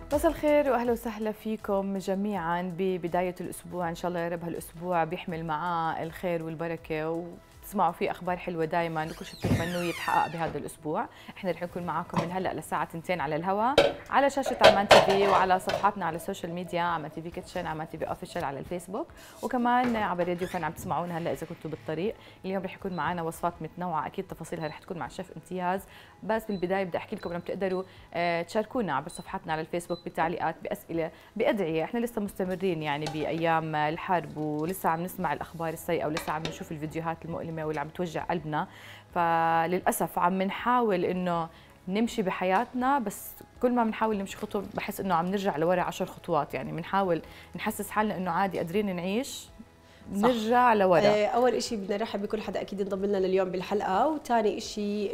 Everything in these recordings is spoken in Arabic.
مساء الخير واهلا وسهلا فيكم جميعا ببدايه الاسبوع. ان شاء الله يا رب هالاسبوع بيحمل معاه الخير والبركه وتسمعوا فيه اخبار حلوه دائما وكل شيء بتتمنوه يتحقق بهذا الاسبوع. احنا رح نكون معاكم من هلا للساعه 2 على الهواء على شاشه عمان تي في وعلى صفحاتنا على السوشيال ميديا عمان تي في كيتشن، عمان تي في اوفيشال على الفيسبوك، وكمان عبر راديو فن عم تسمعونا هلا اذا كنتوا بالطريق. اليوم رح يكون معنا وصفات متنوعه، اكيد تفاصيلها رح تكون مع الشيف امتياز، بس بالبدايه بدي احكي لكم انه بتقدروا تشاركونا عبر صفحاتنا على الفيسبوك بتعليقات، باسئله، بادعيه. احنا لسه مستمرين يعني بايام الحرب ولسه عم نسمع الاخبار السيئه ولسه عم نشوف الفيديوهات المؤلمه واللي عم توجع قلبنا، فللاسف عم نحاول انه نمشي بحياتنا، بس كل ما بنحاول نمشي خطوه بحس انه عم نرجع لورا 10 خطوات. يعني بنحاول نحسس حالنا انه عادي قادرين نعيش، نرجع لورا. اول شيء بدنا نرحب بكل حدا اكيد انضم لنا لليوم بالحلقه، وثاني شيء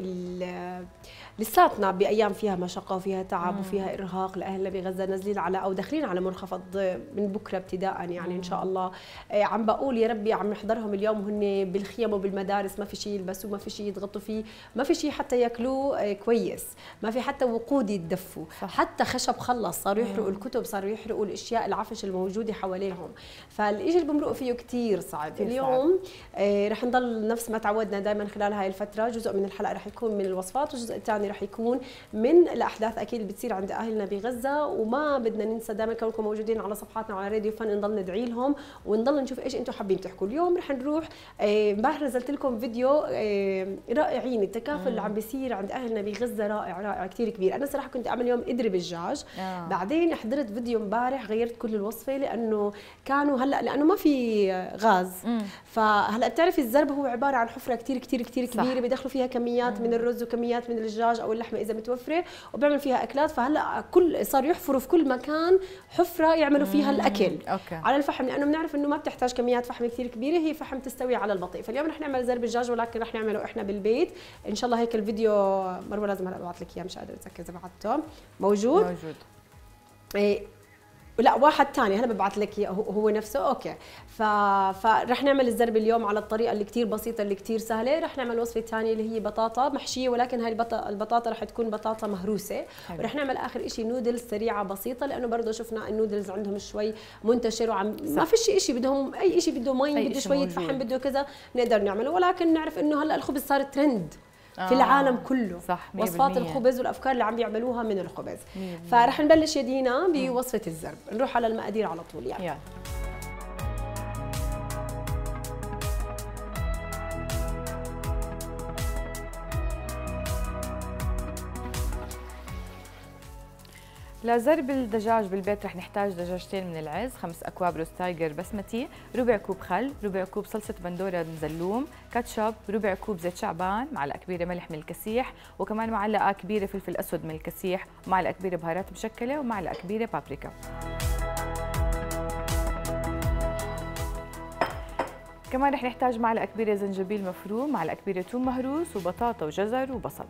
لساتنا بايام فيها مشقه وفيها تعب وفيها ارهاق لاهلنا بغزه، نازلين على او داخلين على منخفض من بكره ابتداء يعني ان شاء الله. عم بقول يا ربي عم نحضرهم اليوم وهن بالخيم وبالمدارس، ما في شيء يلبسوه، ما في شيء يتغطوا فيه، ما في شيء حتى ياكلوه كويس، ما في حتى وقود يتدفوا، حتى خشب خلص، صاروا يحرقوا الكتب، صاروا يحرقوا الاشياء العفش الموجوده حواليهم، فالشيء اللي بمرقوا فيه كثير صعب. اليوم رح نضل نفس ما تعودنا دائما خلال هاي الفتره، جزء من الحلقه رح يكون من الوصفات والجزء الثاني رح يكون من الاحداث اكيد اللي بتصير عند اهلنا بغزه. وما بدنا ننسى دائما كونكم موجودين على صفحاتنا وعلى راديو فن نضل ندعي لهم ونضل نشوف ايش انتم حابين تحكوا. اليوم رح نروح امبارح نزلت لكم فيديو رائعين، التكافل اللي عم بيصير عند اهلنا بغزه رائع رائع كثير كبير. انا صراحه كنت اعمل اليوم قدر بالدجاج، بعدين حضرت فيديو امبارح غيرت كل الوصفه لانه كانوا هلا لانه ما في غاز، فهلا بتعرفي الزرب هو عباره عن حفره كثير كثير كثير كبيره بيدخلوا فيها كميات من الرز وكميات من الدجاج او اللحمه اذا متوفره وبيعملوا فيها اكلات، فهلا كل صار يحفروا في كل مكان حفره يعملوا فيها الاكل على الفحم، لانه بنعرف انه ما بتحتاج كميات فحم كثير كبيره، هي فحم تستوي على البطيء. فاليوم رح نعمل زرب الدجاج ولكن رح نعمله احنا بالبيت ان شاء الله. هيك الفيديو مروه لازم هلا ابعث لك اياه، مش قادره اتذكر اذا بعثته. موجود لا واحد ثاني هلا ببعث لك اياه هو نفسه. اوكي، فرح نعمل الزرب اليوم على الطريقه اللي كثير بسيطه اللي كثير سهله. رح نعمل وصفه ثانيه اللي هي بطاطا محشيه، ولكن هاي البطاطا رح تكون بطاطا مهروسه. ورح نعمل اخر شيء نودلز سريعه بسيطه، لانه برضه شفنا النودلز عندهم شوي منتشر وعم ما في شيء بدهم اي شيء، بده مي، بده شويه فحم، بده كذا، نقدر نعمله. ولكن نعرف انه هلا الخبز صار ترند في العالم كله، صح، وصفات الخبز والافكار اللي عم بيعملوها من الخبز. فرح نبلش يا دينا بوصفه الزرب، نروح على المقادير على طول يعني. لزرب الدجاج بالبيت رح نحتاج دجاجتين من العز، 5 اكواب روز تايجر بسمتي، ربع كوب خل، ربع كوب صلصه بندوره مزلوم، كاتشب، ربع كوب زيت شعبان، معلقه كبيره ملح من الكسيح، وكمان معلقه كبيره فلفل اسود من الكسيح، ومعلقه كبيره بهارات مشكله، ومعلقه كبيره بابريكا. كمان رح نحتاج معلقه كبيره زنجبيل مفروم، معلقه كبيره ثوم مهروس، وبطاطا وجزر وبصل.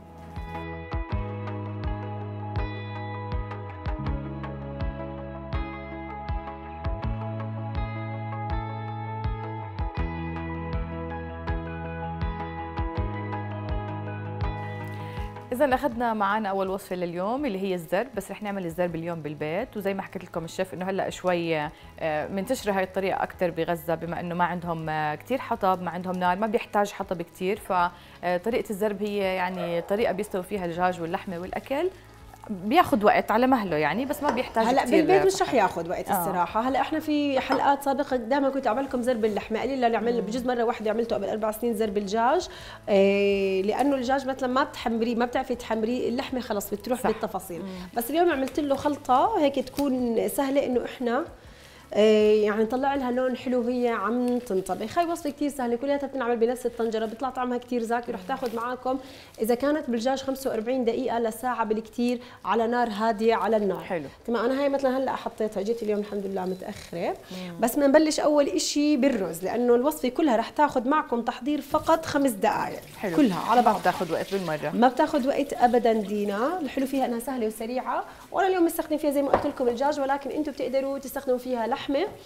إذا أخذنا معنا أول وصفة لليوم اللي هي الزرب، بس رح نعمل الزرب اليوم بالبيت. وزي ما حكيت لكم الشيف إنه هلا شوي منتشرة هاي الطريقة أكثر بغزة، بما إنه ما عندهم كثير حطب، ما عندهم نار، ما بيحتاج حطب كثير، فطريقة الزرب هي يعني طريقة بيستوي فيها الدجاج واللحمة والأكل، بياخذ وقت على مهله يعني، بس ما بيحتاج هلا كثير. بالبيت مش رح ياخذ وقت الصراحه. هلا احنا في حلقات سابقه دائما كنت اعمل لكم زرب اللحمه، قليل اللي عمل بجوز مره واحده عملته قبل 4 سنين زرب الدجاج، لانه الدجاج مثلا ما بتحمريه، ما بتعرفي تحمريه، اللحمه خلص بتروح بالتفاصيل. بس اليوم عملت له خلطه هيك تكون سهله انه احنا يعني نطلع لها لون حلو وهي عم تنطبخ. هاي وصفه كثير سهله، كلها بتنعمل بنفس الطنجره، بيطلع طعمها كثير زاكي. رح تاخذ معاكم اذا كانت بالدجاج 45 دقيقه لساعه بالكثير على نار هاديه على النار. حلو تمام. انا هاي مثلا هلا حطيتها، جيت اليوم الحمد لله متاخره. بس بنبلش اول شيء بالرز، لانه الوصفه كلها رح تاخذ معكم تحضير فقط 5 دقائق. حلو. كلها على بعض ما بتاخذ وقت بالمره، ما بتاخذ وقت ابدا دينا. الحلو فيها انها سهله وسريعه. وانا اليوم مستخدم فيها زي ما قلت لكم الدجاج، ولكن انتم بتقدروا تستخدموا فيها لحمه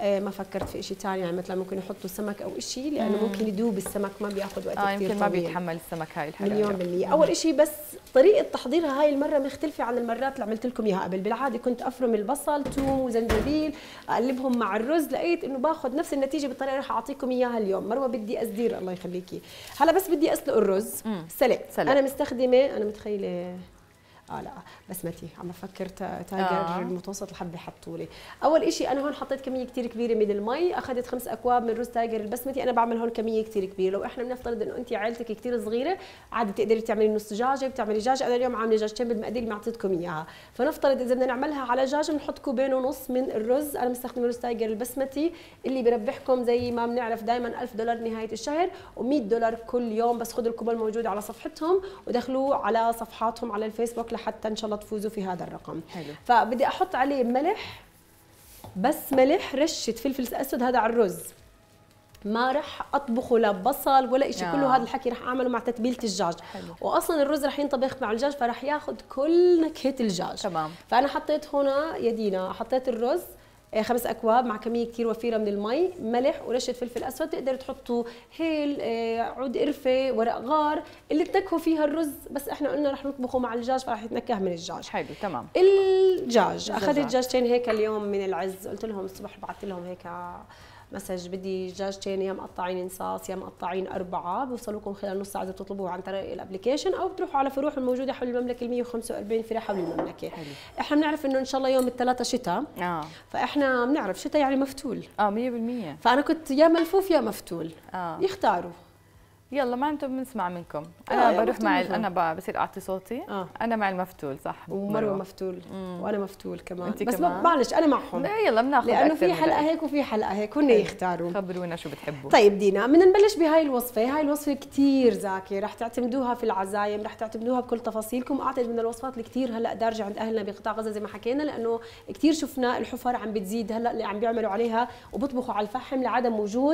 ما فكرت في شيء ثاني، يعني مثلا ممكن يحطوا سمك او شيء، لانه ممكن يدوب السمك، ما بياخذ وقت كثير طويل. يمكن ما بيتحمل السمك هاي الحراره. مليون بالمية. اول شيء بس طريقه تحضيرها هاي المره مختلفه عن المرات اللي عملت لكم اياها قبل. بالعاده كنت افرم البصل، ثوم وزنجبيل، اقلبهم مع الرز، لقيت انه باخذ نفس النتيجه بالطريقه اللي رح اعطيكم اياها اليوم. مروه بدي اسدير، الله يخليكي. هلا بس بدي اسلق الرز سلق. انا مستخدمه، انا متخيله لا بسمتي، عم بفكر تايجر المتوسط الحبه حطوا لي. اول شيء انا هون حطيت كميه كثير كبيره من المي، اخذت 5 اكواب من رز تايجر البسمتي. انا بعمل هون كميه كثير كبيره. لو احنا بنفترض انه انت عائلتك كثير صغيره، عادي بتقدري تعملي نص دجاجه، بتعملي دجاجه. انا اليوم عامله دجاجتين بالمقادير اللي اعطيتكم اياها. فنفترض اذا بدنا نعملها على دجاجه بنحط كوبين ونص من الرز. انا مستخدمه رز تايجر البسمتي اللي بربحكم زي ما بنعرف دائما $1000 نهايه الشهر و$100 كل يوم. بس خذوا الكوبون موجود على صفحتهم ودخلوا على صفحاتهم على الفيسبوك لحتى ان شاء الله تفوزوا في هذا الرقم. حلو. فبدي احط عليه ملح، بس ملح، رشه فلفل اسود، هذا على الرز. ما رح اطبخه لا بصل ولا شيء، كله هذا الحكي رح اعمله مع تتبيله الدجاج. واصلا الرز رح ينطبخ مع الدجاج، فرح ياخذ كل نكهه الدجاج. تمام. فانا حطيت هنا يا دينا، حطيت الرز 5 اكواب مع كميه كثير وفيره من المي، ملح ورشه فلفل اسود. تقدروا تحطوا هيل، عود قرفه، ورق غار، اللي تنكهوا فيها الرز. بس احنا قلنا رح نطبخه مع الدجاج فرح يتنكه من الدجاج. حلو تمام. الدجاج اخذت دجاجتين هيك اليوم من العز. قلت لهم الصبح، بعثت لهم هيك مسج، بدي دجاجتين يا مقطعين انصاص يا مقطعين 4، بوصلوكم خلال نص ساعه اذا بتطلبوها عن طريق الابلكيشن، او بتروحوا على فروع الموجوده حول المملكه. 145 فرع حول المملكه. حلو. احنا بنعرف انه ان شاء الله يوم الثلاثاء شتاء. فاحنا بنعرف شتاء يعني مفتول. 100%. فانا كنت يا ملفوف يا مفتول. يختاروا. يلا ما انتم بنسمع منكم. انا بروح مع انا بصير اعطي صوتي. انا مع المفتول صح. ومروه مفتول وانا مفتول كمان. بس معلش انا معهم. يلا بناخذ لانه في حلقه هيك وفي حلقه هيك، هن يختاروا. خبرونا شو بتحبوا. طيب دينا، بدنا نبلش بهاي الوصفه. هاي الوصفه كثير زاكيه، رح تعتمدوها في العزايم، رح تعتمدوها بكل تفاصيلكم. اعتقد من الوصفات اللي كثير هلا دارجه عند اهلنا بقطاع غزه زي ما حكينا، لانه كثير شفنا الحفر عم بتزيد هلا اللي عم بيعملوا عليها وبطبخوا على الفحم لعدم وجود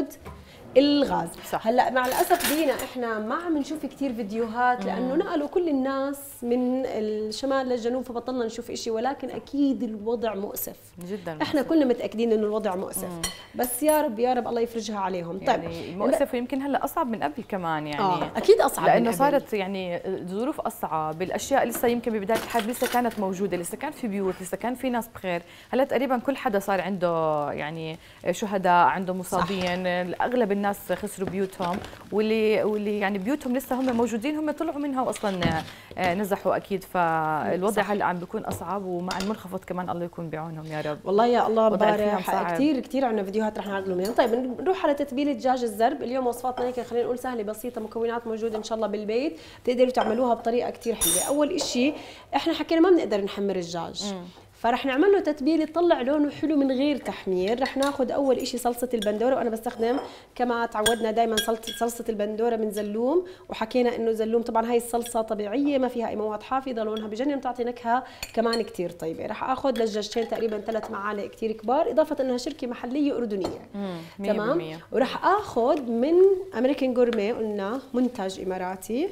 الغاز. صح. هلا مع الاسف دينا احنا ما عم نشوف كثير فيديوهات، لانه نقلوا كل الناس من الشمال للجنوب، فبطلنا نشوف شيء. ولكن اكيد الوضع مؤسف جدا مؤسف. احنا كلنا متاكدين انه الوضع مؤسف. بس يا رب يا رب الله يفرجها عليهم. يعني طيب مؤسف، ويمكن هلا اصعب من قبل كمان. يعني اكيد اصعب، لانه صارت يعني ظروف اصعب. الاشياء لسه يمكن ببدايه الحرب لسه كانت موجوده، لسه كان في بيوت، لسه كان في ناس بخير. هلا تقريبا كل حدا صار عنده يعني شهداء، عنده مصابين. اغلب الناس خسروا بيوتهم، واللي يعني بيوتهم لسه هم موجودين هم طلعوا منها واصلا نزحوا اكيد. فالوضع هلا عم بيكون اصعب، ومع المنخفض كمان الله يكون بعونهم يا رب. والله يا الله امبارح كثير عندنا فيديوهات رح نعرض منها. طيب نروح على تتبيله دجاج الزرب. اليوم وصفاتنا هيك خلينا نقول سهله بسيطه، مكونات موجوده ان شاء الله بالبيت، بتقدروا تعملوها بطريقه كثير حلوه. اول شيء احنا حكينا ما بنقدر نحمر الدجاج، فرح نعمل له تتبيله تطلع لونه حلو من غير تحمير. رح ناخذ اول شيء صلصه البندوره، وانا بستخدم كما تعودنا دائما صلصه البندوره من زلوم، وحكينا انه زلوم طبعا هاي الصلصه طبيعيه ما فيها اي مواد حافظه، لونها بجنن، بتعطي نكهه كمان كثير طيبه. رح اخذ للدجاجتين تقريبا 3 معالق كثير كبار، اضافه انها شركه محليه اردنيه. تمام. ورح اخذ من امريكان جورمي، قلنا منتج اماراتي،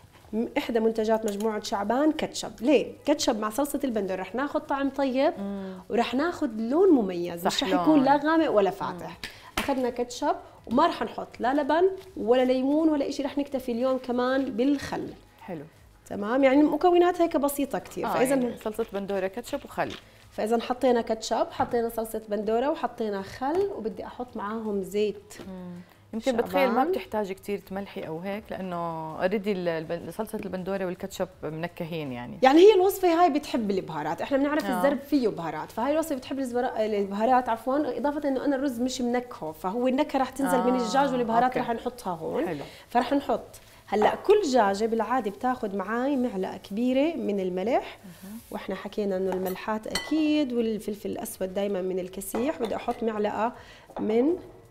احدى منتجات مجموعه شعبان، كاتشب. ليه كاتشب مع صلصه البندور؟ رح ناخذ طعم طيب ورح ناخذ لون مميز، مش رح يكون لا غامق ولا فاتح. اخذنا كاتشب وما رح نحط لا لبن ولا ليمون ولا شيء، رح نكتفي اليوم كمان بالخل. حلو تمام. يعني مكونات هيك بسيطه كثير. فاذا يعني صلصه بندوره، كاتشب وخل. فاذا حطينا كاتشب، حطينا صلصه بندوره، وحطينا خل، وبدي احط معاهم زيت. يمكن بتخيل ما بتحتاج كثير تملحي او هيك، لانه اوريدي صلصه البندوره والكاتشب منكهين. يعني هي الوصفه هاي بتحب البهارات. احنا بنعرف الزرب فيه بهارات، فهي الوصفه بتحب البهارات عفوا. اضافه انه انا الرز مش منكهه، فهو النكهه رح تنزل من الدجاج، والبهارات رح نحطها هون. حلو. فرح نحط هلا كل دجاجه بالعاده بتاخذ معي معلقه كبيره من الملح، واحنا حكينا انه الملحات اكيد، والفلفل الاسود دائما من الكسيح. بدي احط معلقه من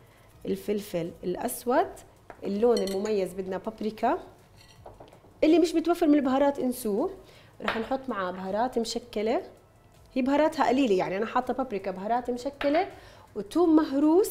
الفلفل الاسود. اللون المميز بدنا بابريكا، اللي مش بتوفر من البهارات انسوه. رح نحط معاه بهارات مشكله، هي بهاراتها قليله، يعني انا حاطه بابريكا بهارات مشكله، وثوم مهروس،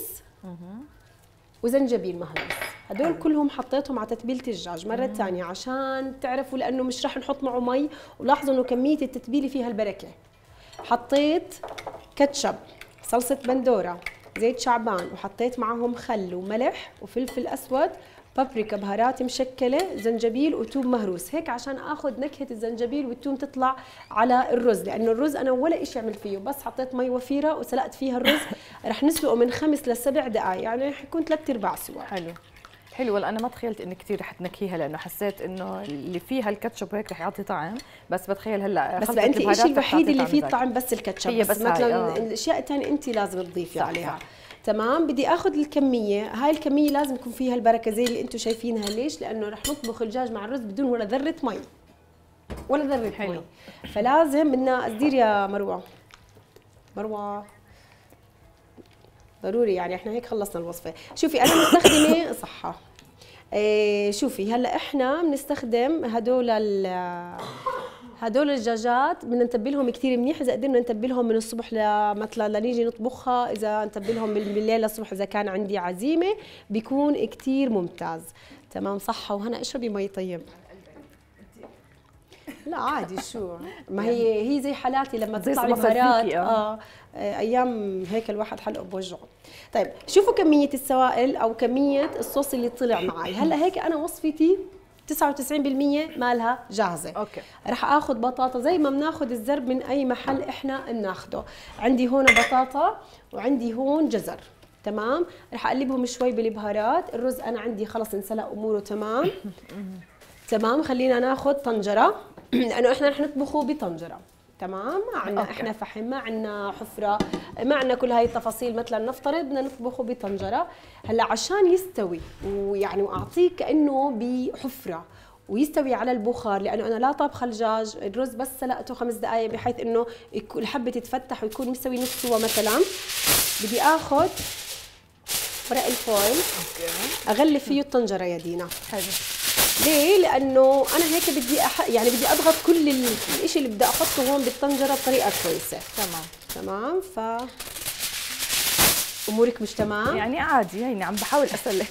وزنجبيل مهروس. هدول كلهم حطيتهم على تتبيله الدجاج مره ثانيه عشان تعرفوا، لانه مش رح نحط معه مي. ولاحظوا انه كميه التتبيله فيها البركه. حطيت كاتشب، صلصه بندوره، زيت شعبان، وحطيت معهم خل وملح وفلفل اسود، بابريكا، بهارات مشكله، زنجبيل وثوم مهروس، هيك عشان اخذ نكهه الزنجبيل والثوم تطلع على الرز، لانه الرز انا ولا شيء عملت فيه، بس حطيت مي وفيره وسلقت فيها الرز. رح نسلقه من 5 ل 7 دقائق، يعني رح يكون 3/4 سوا. حلو حلو. والله انا ما تخيلت اني كثير رح تنكهيها، لانه حسيت انه اللي فيها الكاتشب هيك رح يعطي طعم، بس بتخيل هلا بس انت الشيء الوحيد اللي فيه طعم بس الكاتشب، هي بس مثلا الاشياء الثانيه انت لازم تضيفي عليها. تمام. بدي اخذ الكميه، هاي الكميه لازم يكون فيها البركه زي اللي انتم شايفينها. ليش؟ لانه رح نطبخ الدجاج مع الرز بدون ولا ذره مي، ولا ذره مي، فلازم بدنا قدير يا مروه ضروري، يعني احنا هيك خلصنا الوصفه. شوفي انا مستخدمه صحه. شوفي هلا احنا بنستخدم هدول الدجاجات، بدنا نتبلهم كثير منيح. اذا قدرنا نتبلهم من الصبح مثلا لنيجي نطبخها، اذا نتبلهم بالليل للصبح اذا كان عندي عزيمه بيكون كثير ممتاز. تمام. صحه وهنا. اشربي مي طيب. لا عادي، شو ما هي زي حالاتي لما تطلع البهارات. ايام هيك الواحد حلقه بوجعه. طيب شوفوا كميه السوائل او كميه الصوص اللي طلع معي. هلا هيك انا وصفتي 99% مالها جاهزه. اوكي. رح اخذ بطاطا زي ما بناخذ الزرب من اي محل احنا بناخده. عندي هون بطاطا وعندي هون جزر. تمام. رح اقلبهم شوي بالبهارات. الرز انا عندي خلص انسلق اموره تمام. تمام. خلينا ناخذ طنجره لانه احنا رح نطبخه بطنجره. تمام. ما عندنا احنا فحم، ما عندنا حفره، ما عندنا كل هاي التفاصيل. مثلا نفترض بدنا نطبخه بطنجره. هلا عشان يستوي ويعني واعطيه كانه بحفره ويستوي على البخار، لانه انا لا طابخه الدجاج، الرز بس سلقته 5 دقائق بحيث انه الحبه تتفتح ويكون مستوي نص سوا مثلا. بدي اخذ ورق الفويل اغلف فيه الطنجره يا دينا. حلو. ليه؟ لانه انا هيك بدي يعني بدي اضغط كل الشيء اللي بدي احطه هون بالطنجره بطريقه كويسه. تمام. امورك مش تمام؟ يعني عادي، يعني عم بحاول اسلك.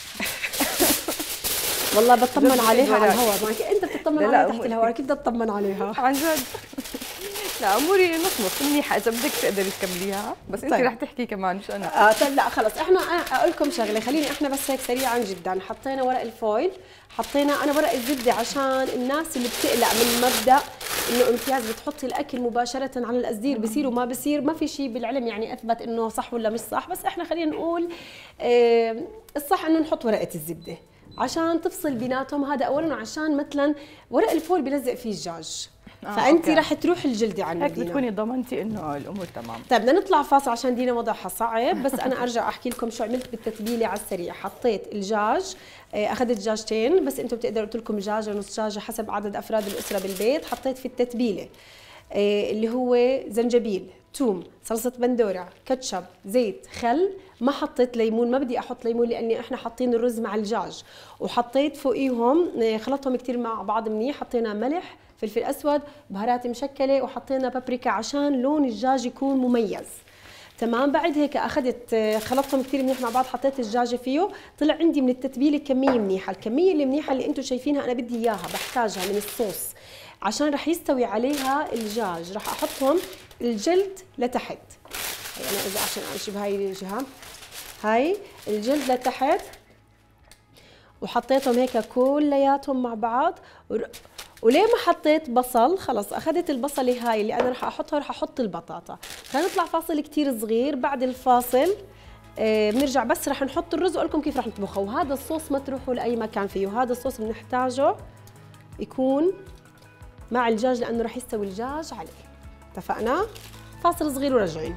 والله بطمن عليها على الهواء. ما انت بتطمن عليها تحت الهواء، كيف بدي اطمن عليها؟ عن جد. لا اموري نطبخ منيحه، اذا بدك تقدري تكمليها، بس انت رح تحكي كمان مش انا. طيب لا خلص، احنا اقول لكم شغله، خليني احنا بس هيك سريعا جدا. حطينا ورق الفويل، حطينا انا ورق الزبده عشان الناس اللي بتقلق من مبدا انه امتياز بتحطي الاكل مباشره على القصدير بصير وما بصير. ما في شيء بالعلم يعني اثبت انه صح ولا مش صح، بس احنا خلينا نقول الصح انه نحط ورقه الزبده عشان تفصل بيناتهم. هذا اولا، وعشان مثلا ورق الفول بلزق فيه الدجاج، فانت رح تروح الجلده عن هيك بتكوني ضمنتي انه الامور تمام. طيب بدنا نطلع فاصل عشان دينا وضعها صعب، بس انا ارجع احكي لكم شو عملت بالتتبيله على السريع. حطيت الدجاج، اخذت دجاجتين، بس انتم بتقدروا قلت لكم دجاجه نص دجاجه حسب عدد افراد الاسره بالبيت. حطيت في التتبيله اللي هو زنجبيل، ثوم، صلصه بندوره، كاتشب، زيت، خل. ما حطيت ليمون، ما بدي احط ليمون لاني احنا حاطين الرز مع الدجاج. وحطيت فوقيهم خلطهم كثير مع بعض منيح. حطينا ملح، فلفل اسود، بهارات مشكله، وحطينا بابريكا عشان لون الدجاج يكون مميز. تمام. بعد هيك اخذت خلطتهم كثير منيح مع بعض، حطيت الدجاجه فيه. طلع عندي من التتبيله كميه منيحه. الكميه اللي منيحه اللي انتم شايفينها انا بدي اياها، بحتاجها من الصوص عشان رح يستوي عليها الدجاج. رح احطهم الجلد لتحت، يعني اذا عشان امشي بهاي الجهه، هاي الجلد لتحت، وحطيتهم هيك كلياتهم مع بعض. وليه ما حطيت بصل؟ خلص اخذت البصله هاي اللي انا رح احطها، رح احط البطاطا. خلينا نطلع فاصل كثير صغير. بعد الفاصل بنرجع، بس رح نحط الرز واقول لكم كيف رح نطبخه. وهذا الصوص ما تروحوا لاي مكان فيه، هذا الصوص بنحتاجه يكون مع الدجاج لانه رح يستوي الدجاج عليه. اتفقنا؟ فاصل صغير وراجعين.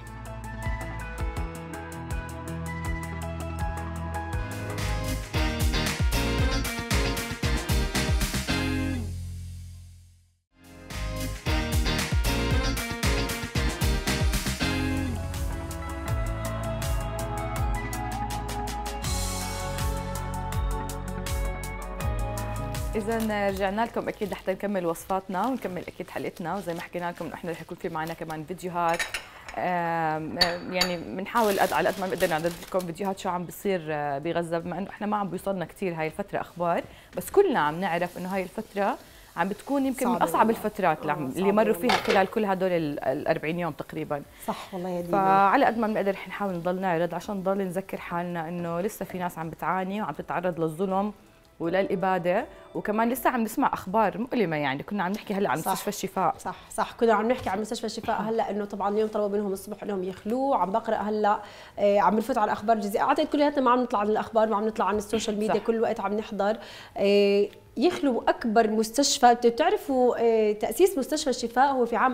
إذا رجعنا لكم أكيد لحتى نكمل وصفاتنا ونكمل أكيد حلقتنا، وزي ما حكينا لكم إنه إحنا رح يكون في معنا كمان فيديوهات، يعني بنحاول على قد ما بنقدر نعرض لكم فيديوهات شو عم بيصير بغزة، بما إنه إحنا ما عم بيوصلنا كثير هاي الفترة أخبار، بس كلنا عم نعرف إنه هاي الفترة عم بتكون يمكن من اصعب الفترات اللي مروا فيها خلال كل هدول ال 40 يوم تقريبا. صح والله يا دينا. فعلى قد ما بنقدر نحاول نضل نعرض عشان نضل نذكر حالنا انه لسه في ناس عم بتعاني وعم تتعرض للظلم وللإبادة، وكمان لسه عم نسمع أخبار مؤلمة. يعني كنا عم نحكي هلا عن مستشفى الشفاء. صح كنا عم نحكي عن مستشفى الشفاء هلا، انه طبعا اليوم طلبوا منهم الصبح انهم يخلوه. عم بقرا هلا عم بنفوت على الاخبار الجزئيه، اعتقد كلياتنا ما عم نطلع عن الاخبار، ما عم نطلع عن السوشيال ميديا، صح. كل وقت عم نحضر يخلوا اكبر مستشفى. بتعرفوا تاسيس مستشفى الشفاء هو في عام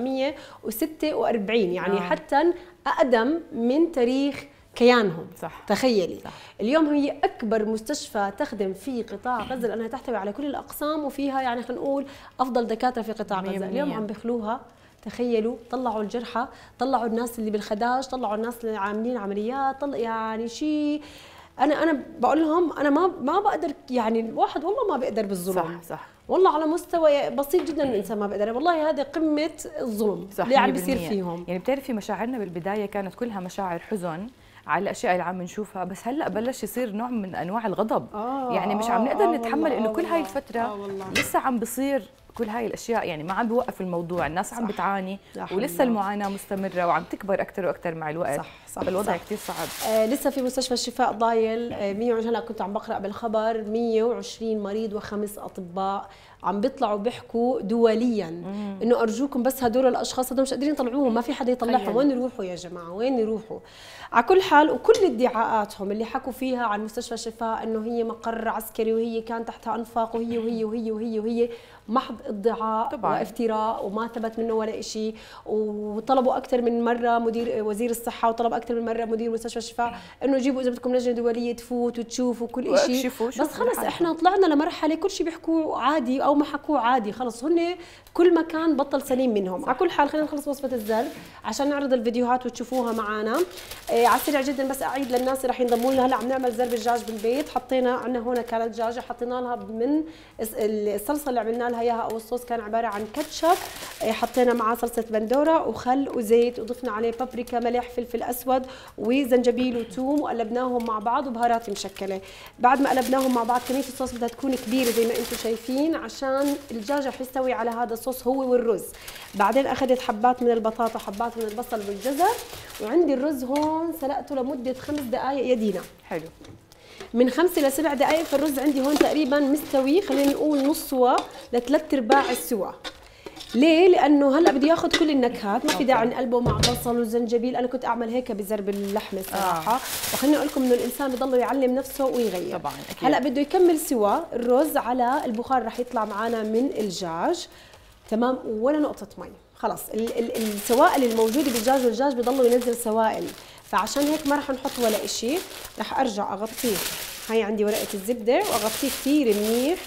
1946، يعني صح. حتى اقدم من تاريخ كيانهم، صح. تخيلي صح. اليوم هي أكبر مستشفى تخدم في قطاع غزة، لأنها تحتوي على كل الأقسام وفيها يعني خلينا نقول أفضل دكاترة في قطاع غزة. اليوم عم بيخلوها، تخيلوا، طلعوا الجرحى، طلعوا الناس اللي بالخداج، طلعوا الناس اللي عاملين عمليات، يعني شيء. أنا بقول لهم أنا ما بقدر، يعني الواحد والله ما بيقدر بالظلم، صح والله على مستوى بسيط جدا الانسان ما بيقدر، والله هذا قمة الظلم اللي عم بيصير فيهم. يعني بتعرفي مشاعرنا بالبداية كانت كلها مشاعر حزن على الاشياء اللي عم نشوفها، بس هلا بلش يصير نوع من انواع الغضب. يعني مش عم نقدر نتحمل انه كل هاي الفتره لسه عم بصير كل هاي الاشياء، يعني ما عم بيوقف الموضوع، الناس عم بتعاني ولسه المعاناه مستمره وعم تكبر اكثر واكثر مع الوقت. صح فالوضع كثير صعب. لسه في مستشفى الشفاء ضايل 100. هلا كنت عم بقرا بالخبر 120 مريض و5 اطباء عم بيطلعوا بيحكوا دوليا انه ارجوكم بس هدول الاشخاص هذول مش قادرين يطلعوهم، ما في حدا يطلعهم، وين يروحوا يا جماعه، وين يروحوا؟ على كل حال، وكل ادعاءاتهم اللي حكوا فيها عن مستشفى الشفاء انه هي مقر عسكري وهي كان تحتها انفاق وهي وهي وهي وهي وهي محض ادعاء طبعاً. وافتراء، وما ثبت منه ولا شيء. وطلبوا اكثر من مره وزير الصحه، وطلب اكثر من مره مدير مستشفى الشفاء انه جيبوا اذا بدكم لجنه دوليه تفوت وتشوف وكل شيء، بس خلص احنا طلعنا لمرحله كل شيء بيحكوه عادي او ما حكوه عادي، خلص هن كل مكان بطل سليم منهم. على كل حال خلينا نخلص وصفه الزرب عشان نعرض الفيديوهات وتشوفوها معنا. على السريع جدا بس اعيد للناس اللي رح ينضموا لنا، هلا عم نعمل زرب الدجاج بالبيت. حطينا عندنا هون كانت دجاجه، حطينا لها من الصلصه اللي عملنا لها اياها او الصوص كان عباره عن كاتشب، حطينا معاه صلصه بندوره وخل وزيت، وضفنا عليه بابريكا، ملح، فلفل اسود وزنجبيل وثوم، وقلبناهم مع بعض وبهارات مشكله. بعد ما قلبناهم مع بعض كميه الصوص بدها تكون كبيره زي ما انتم شايفين عشان الدجاج رح يستوي على هذا الصوص هو والرز. بعدين اخذت حبات من البطاطا، حبات من البصل والجزر، وعندي الرز هون سلقته لمده 5 دقائق يا دينا. حلو، من 5 ل 7 دقائق. فالرز عندي هون تقريبا مستوي، خلينا نقول نص سوا ل3 ارباع السوا. ليه؟ لانه هلا بده ياخذ كل النكهات، ما في داعي نقلبه مع بصل وزنجبيل. انا كنت اعمل هيك بزرب اللحمه صراحه. وخليني اقول لكم انه الانسان بضله يعلم نفسه ويغير. طبعا أكيد. هلا بده يكمل سوا الرز على البخار رح يطلع معنا من الدجاج، تمام، ولا نقطه مي. خلص السوائل الموجوده بالدجاج، والدجاج بضله ينزل سوائل، فعشان هيك ما رح نحط ولا شيء. رح ارجع اغطيه، هاي عندي ورقه الزبده، واغطيه كثير منيح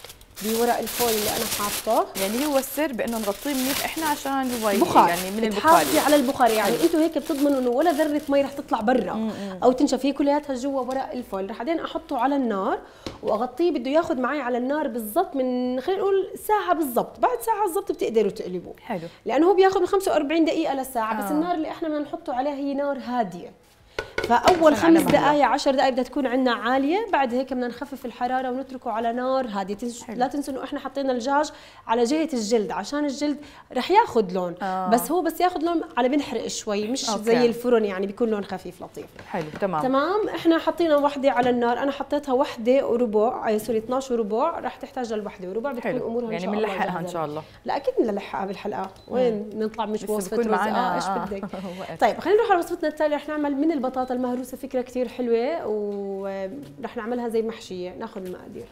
بورق الفول اللي انا حاطه. يعني هو السر بانه نغطيه منيح احنا عشان هو بخار، يعني من البخار تحافظي على البخار. يعني انتم هيك بتضمنوا انه ولا ذره مي رح تطلع برا او تنشف، هي كلياتها جوا ورق الفول. رح بعدين احطه على النار واغطيه، بده ياخذ معي على النار بالضبط من خلينا نقول ساعه بالضبط. بعد ساعه بالضبط بتقدروا تقلبوه. حلو، لانه هو بياخذ من 45 دقيقه لساعه. بس النار اللي احنا بدنا نحطه عليها هي نار هاديه، فاول 5 دقائق 10 دقائق بدها تكون عندنا عاليه. بعد هيك بدنا نخفف الحراره ونتركه على نار هاديه. لا تنسوا انه احنا حطينا الدجاج على جهه الجلد عشان الجلد رح ياخذ لون. بس هو بس ياخذ لون على بنحرق شوي، مش زي الفرن، يعني بيكون لون خفيف لطيف. حلو، تمام. احنا حطينا وحده على النار، انا حطيتها 1 وربع، سوري 12 وربع. رح تحتاج ل1 وربع، بتكون امورها يعني بنلحقها ان شاء الله. لا اكيد بنلحقها بالحلقه، وين نطلع مش بوصفه رز. ايش بدك. طيب خلينا نروح على وصفتنا التاليه. رح نعمل من البطاطا المهروسه، فكره كثير حلوه، ورح نعملها زي محشيه. ناخذ المقادير.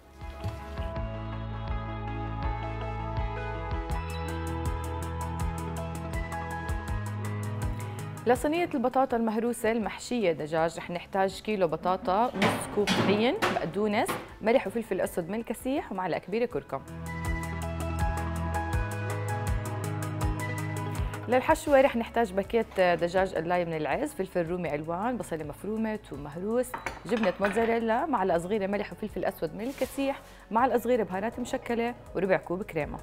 لصينية البطاطا المهروسة المحشية دجاج رح نحتاج كيلو بطاطا، نص كوب طحين، بقدونس، ملح وفلفل اسود من كسيح، ومعلقة كبيرة كركم. للحشوة رح نحتاج باكيت دجاج قلاية من العز، فلفل رومي الوان، بصلة مفرومة، ثوم مهروس، جبنة موتزاريلا، معلقة صغيرة ملح وفلفل اسود من الكسيح، معلقة صغيرة بهارات مشكلة، وربع كوب كريمة.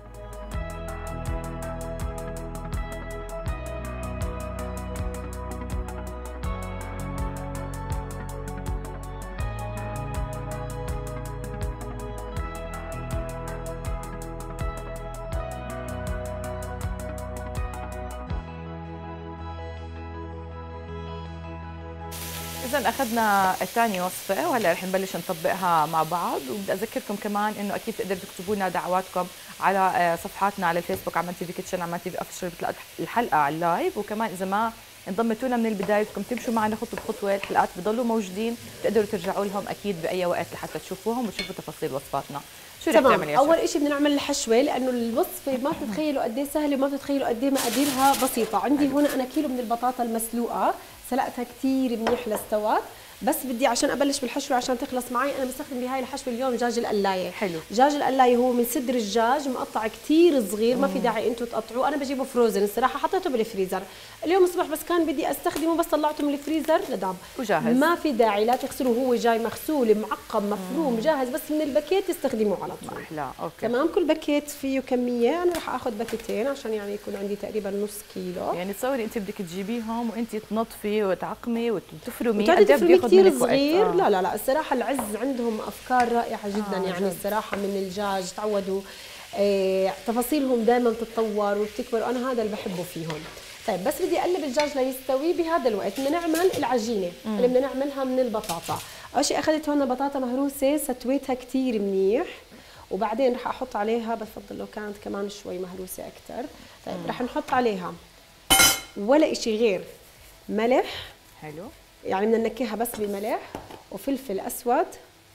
اذا اخذنا ثاني وصفه وهلا رح نبلش نطبقها مع بعض. وبدي اذكركم كمان انه اكيد تقدروا تكتبوا لنا دعواتكم على صفحاتنا على الفيسبوك عمان تي في كيتشن، عمان تي في اوفيشال، بتلاقوا الحلقه على اللايف. وكمان اذا ما انضمتوا لنا من البدايه بدكم تمشوا معنا خطوه بخطوه، الحلقات بضلوا موجودين، تقدروا ترجعوا لهم اكيد باي وقت لحتى تشوفوهم وتشوفوا تفاصيل وصفاتنا. شو رح تعملي يا اول شيء بدنا نعمل الحشوه، لانه الوصفه ما بتتخيلوا قد ايه سهله وما بتتخيلوا قد ايه مقاديرها بسيطه. عندي هون انا كيلو من البطاطا المسلوقه، سلقتها كثير منيح لاستوت، بس بدي عشان ابلش بالحشوه عشان تخلص معي انا بستخدم بهاي الحشوه اليوم دجاج القلايه. حلو. دجاج القلايه هو من صدر الدجاج مقطع كثير صغير، ما في داعي انتم تقطعوه، انا بجيبه فروزن الصراحه، حطيته بالفريزر اليوم الصبح بس كان بدي استخدمه، بس طلعته من الفريزر لداب وجاهز، ما في داعي لا تغسلوه، هو جاي مغسول معقم مفروم جاهز، بس من الباكيت تستخدموه على طول. احلى. اوكي تمام. كل باكيت فيه كميه، انا رح اخذ باكيتين عشان يعني يكون عندي تقريبا نص كيلو. يعني تصوري انت بدك تجيبيهم وانت تنظفي وتعقمي وتفرمي، قد ايه بياخذ كثير منك صغير. لا لا لا الصراحه العز عندهم افكار رائعه جدا. يعني جد. الصراحه من الدجاج تعودوا تفاصيلهم دائما تتطور وبتكبر، وانا هذا اللي بحبه فيهم. طيب بس بدي اقلب الدجاج ليستوي. بهذا الوقت بدنا نعمل العجينه اللي بدنا نعملها من البطاطا. اول شيء اخذت هون بطاطا مهروسه ستويتها كثير منيح، وبعدين رح احط عليها، بفضل لو كانت كمان شوي مهروسه اكثر. طيب رح نحط عليها ولا شيء غير ملح. حلو. يعني بدنا ننكهها بس بملح وفلفل اسود.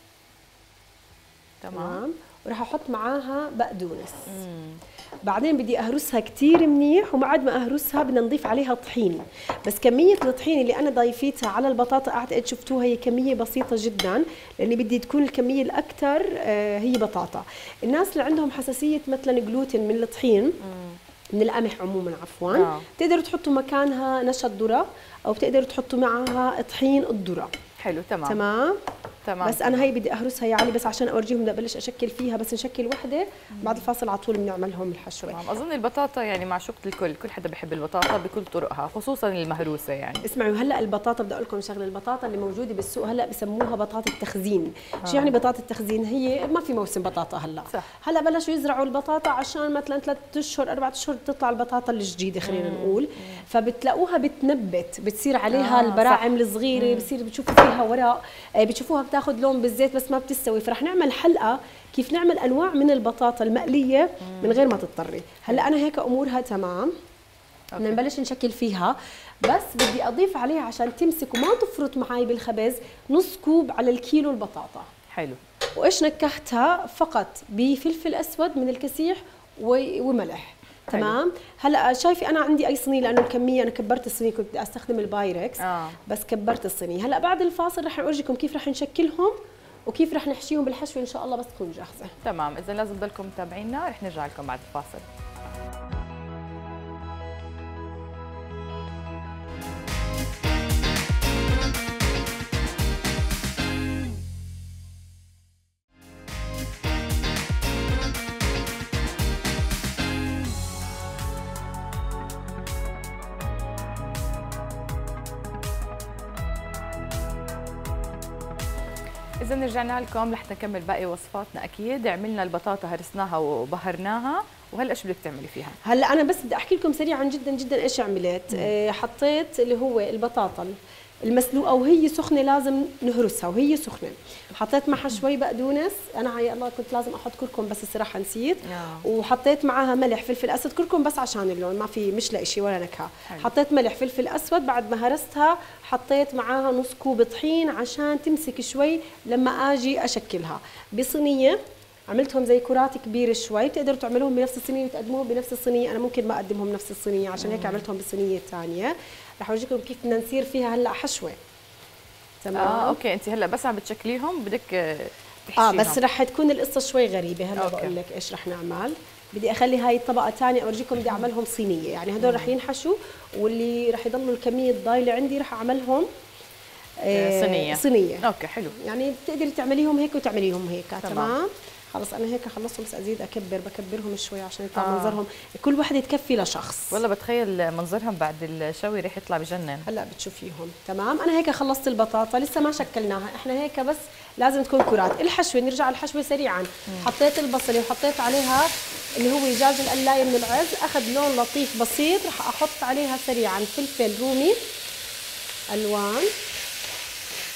تمام. وراح احط معاها بقدونس. بعدين بدي اهرسها كثير منيح، وبعد ما اهرسها بدنا نضيف عليها طحين، بس كميه الطحين اللي انا ضايفيتها على البطاطا اعتقد شفتوها هي كميه بسيطه جدا، لاني بدي تكون الكميه الاكثر هي بطاطا. الناس اللي عندهم حساسيه مثلا جلوتين من الطحين من القمح عموما عفوا بتقدروا تحطوا مكانها نشا ذره، او بتقدروا تحطوا معها طحين الذره. حلو. تمام تمام. تمام. بس انا هي بدي اهرسها يعني بس عشان اورجيهم، بدي ابلش اشكل فيها، بس نشكل وحده بعد الفاصل على طول بنعملهم الحشوه. تمام. اظن البطاطا يعني معشوقه الكل، كل حدا بحب البطاطا بكل طرقها، خصوصا المهروسه. يعني اسمعوا هلا البطاطا بدي اقول لكم شغله، البطاطا اللي موجوده بالسوق هلا بسموها بطاطا التخزين. شو يعني بطاطا التخزين؟ هي ما في موسم بطاطا هلا. صح. هلا بلشوا يزرعوا البطاطا عشان مثلا 3 اشهر 4 اشهر تطلع البطاطا الجديده خلينا نقول، فبتلاقوها بتنبت، بتصير عليها البراعم الصغيره، بصير بتشوفوا فيها ورق، بتشوفوها بتاخذ لون بالزيت بس ما بتستوي. فرح نعمل حلقه كيف نعمل انواع من البطاطا المقليه من غير ما تضطري. هلا انا هيك امورها تمام، بدنا نبلش نشكل فيها. بس بدي اضيف عليها عشان تمسك وما تفرط معي بالخبز نص كوب على الكيلو البطاطا. حلو. وايش نكهتها فقط بفلفل اسود من الكسيح وملح. تمام. هلا شايفي انا عندي اي صينيه، لانه الكميه انا كبرت الصينيه، كنت بدي استخدم البايركس بس كبرت الصينيه. هلا بعد الفاصل رح اورجيكم كيف رح نشكلهم وكيف رح نحشيهم بالحشوه ان شاء الله بس تكون جاهزه. تمام. اذا لازم تضلكم متابعينا، رح نرجع لكم بعد الفاصل. إذا رجعنا لكم رح نكمل باقي وصفاتنا. أكيد عملنا البطاطا هرسناها وبهرناها، وهلا شو بدك تعملي فيها؟ هلا أنا بس بدي أحكي لكم سريعا جدا جدا إيش عملت. حطيت اللي هو البطاطا المسلوقة وهي سخنة، لازم نهرسها وهي سخنة. حطيت معها شوي بقدونس، أنا هاي الله كنت لازم أحط كركم بس الصراحة نسيت. وحطيت معها ملح فلفل أسود، كركم بس عشان اللون، ما في مش لإشي ولا نكهة. حطيت ملح فلفل أسود. بعد ما هرستها حطيت معاها نص كوب طحين عشان تمسك شوي لما أجي أشكلها بصينية. عملتهم زي كرات كبيره شوي، بتقدروا تعملوهم بنفس الصينيه وتقدموهم بنفس الصينيه، انا ممكن ما اقدمهم بنفس الصينيه عشان هيك عملتهم بصينيه ثانيه. رح اورجيكم كيف بدنا نصير فيها هلا حشوه. تمام. اوكي. انت هلا بس عم بتشكليهم بدك تحشيهم. بس رح تكون القصه شوي غريبه. هلا بقول لك ايش رح نعمل. بدي اخلي هاي الطبقه ثانيه اورجيكم، بدي اعملهم صينيه، يعني هدول رح ينحشوا، واللي رح يضلوا الكميه الضايله عندي رح اعملهم صينيه. اوكي حلو. يعني بتقدري تعمليهم هيك وتعمليهم هيك. تمام. خلص انا هيك خلصتهم، بس ازيد بكبرهم شوي عشان يطلع منظرهم، كل وحده تكفي لشخص. والله بتخيل منظرهم بعد الشوي رح يطلع بجنن. هلا بتشوفيهم. تمام. انا هيك خلصت البطاطا، لسه ما شكلناها، احنا هيك بس لازم تكون كرات. الحشوه نرجع على الحشوه سريعا. حطيت البصله وحطيت عليها اللي هو دجاج القلايه من العز، اخذ لون لطيف بسيط. رح احط عليها سريعا فلفل رومي الوان،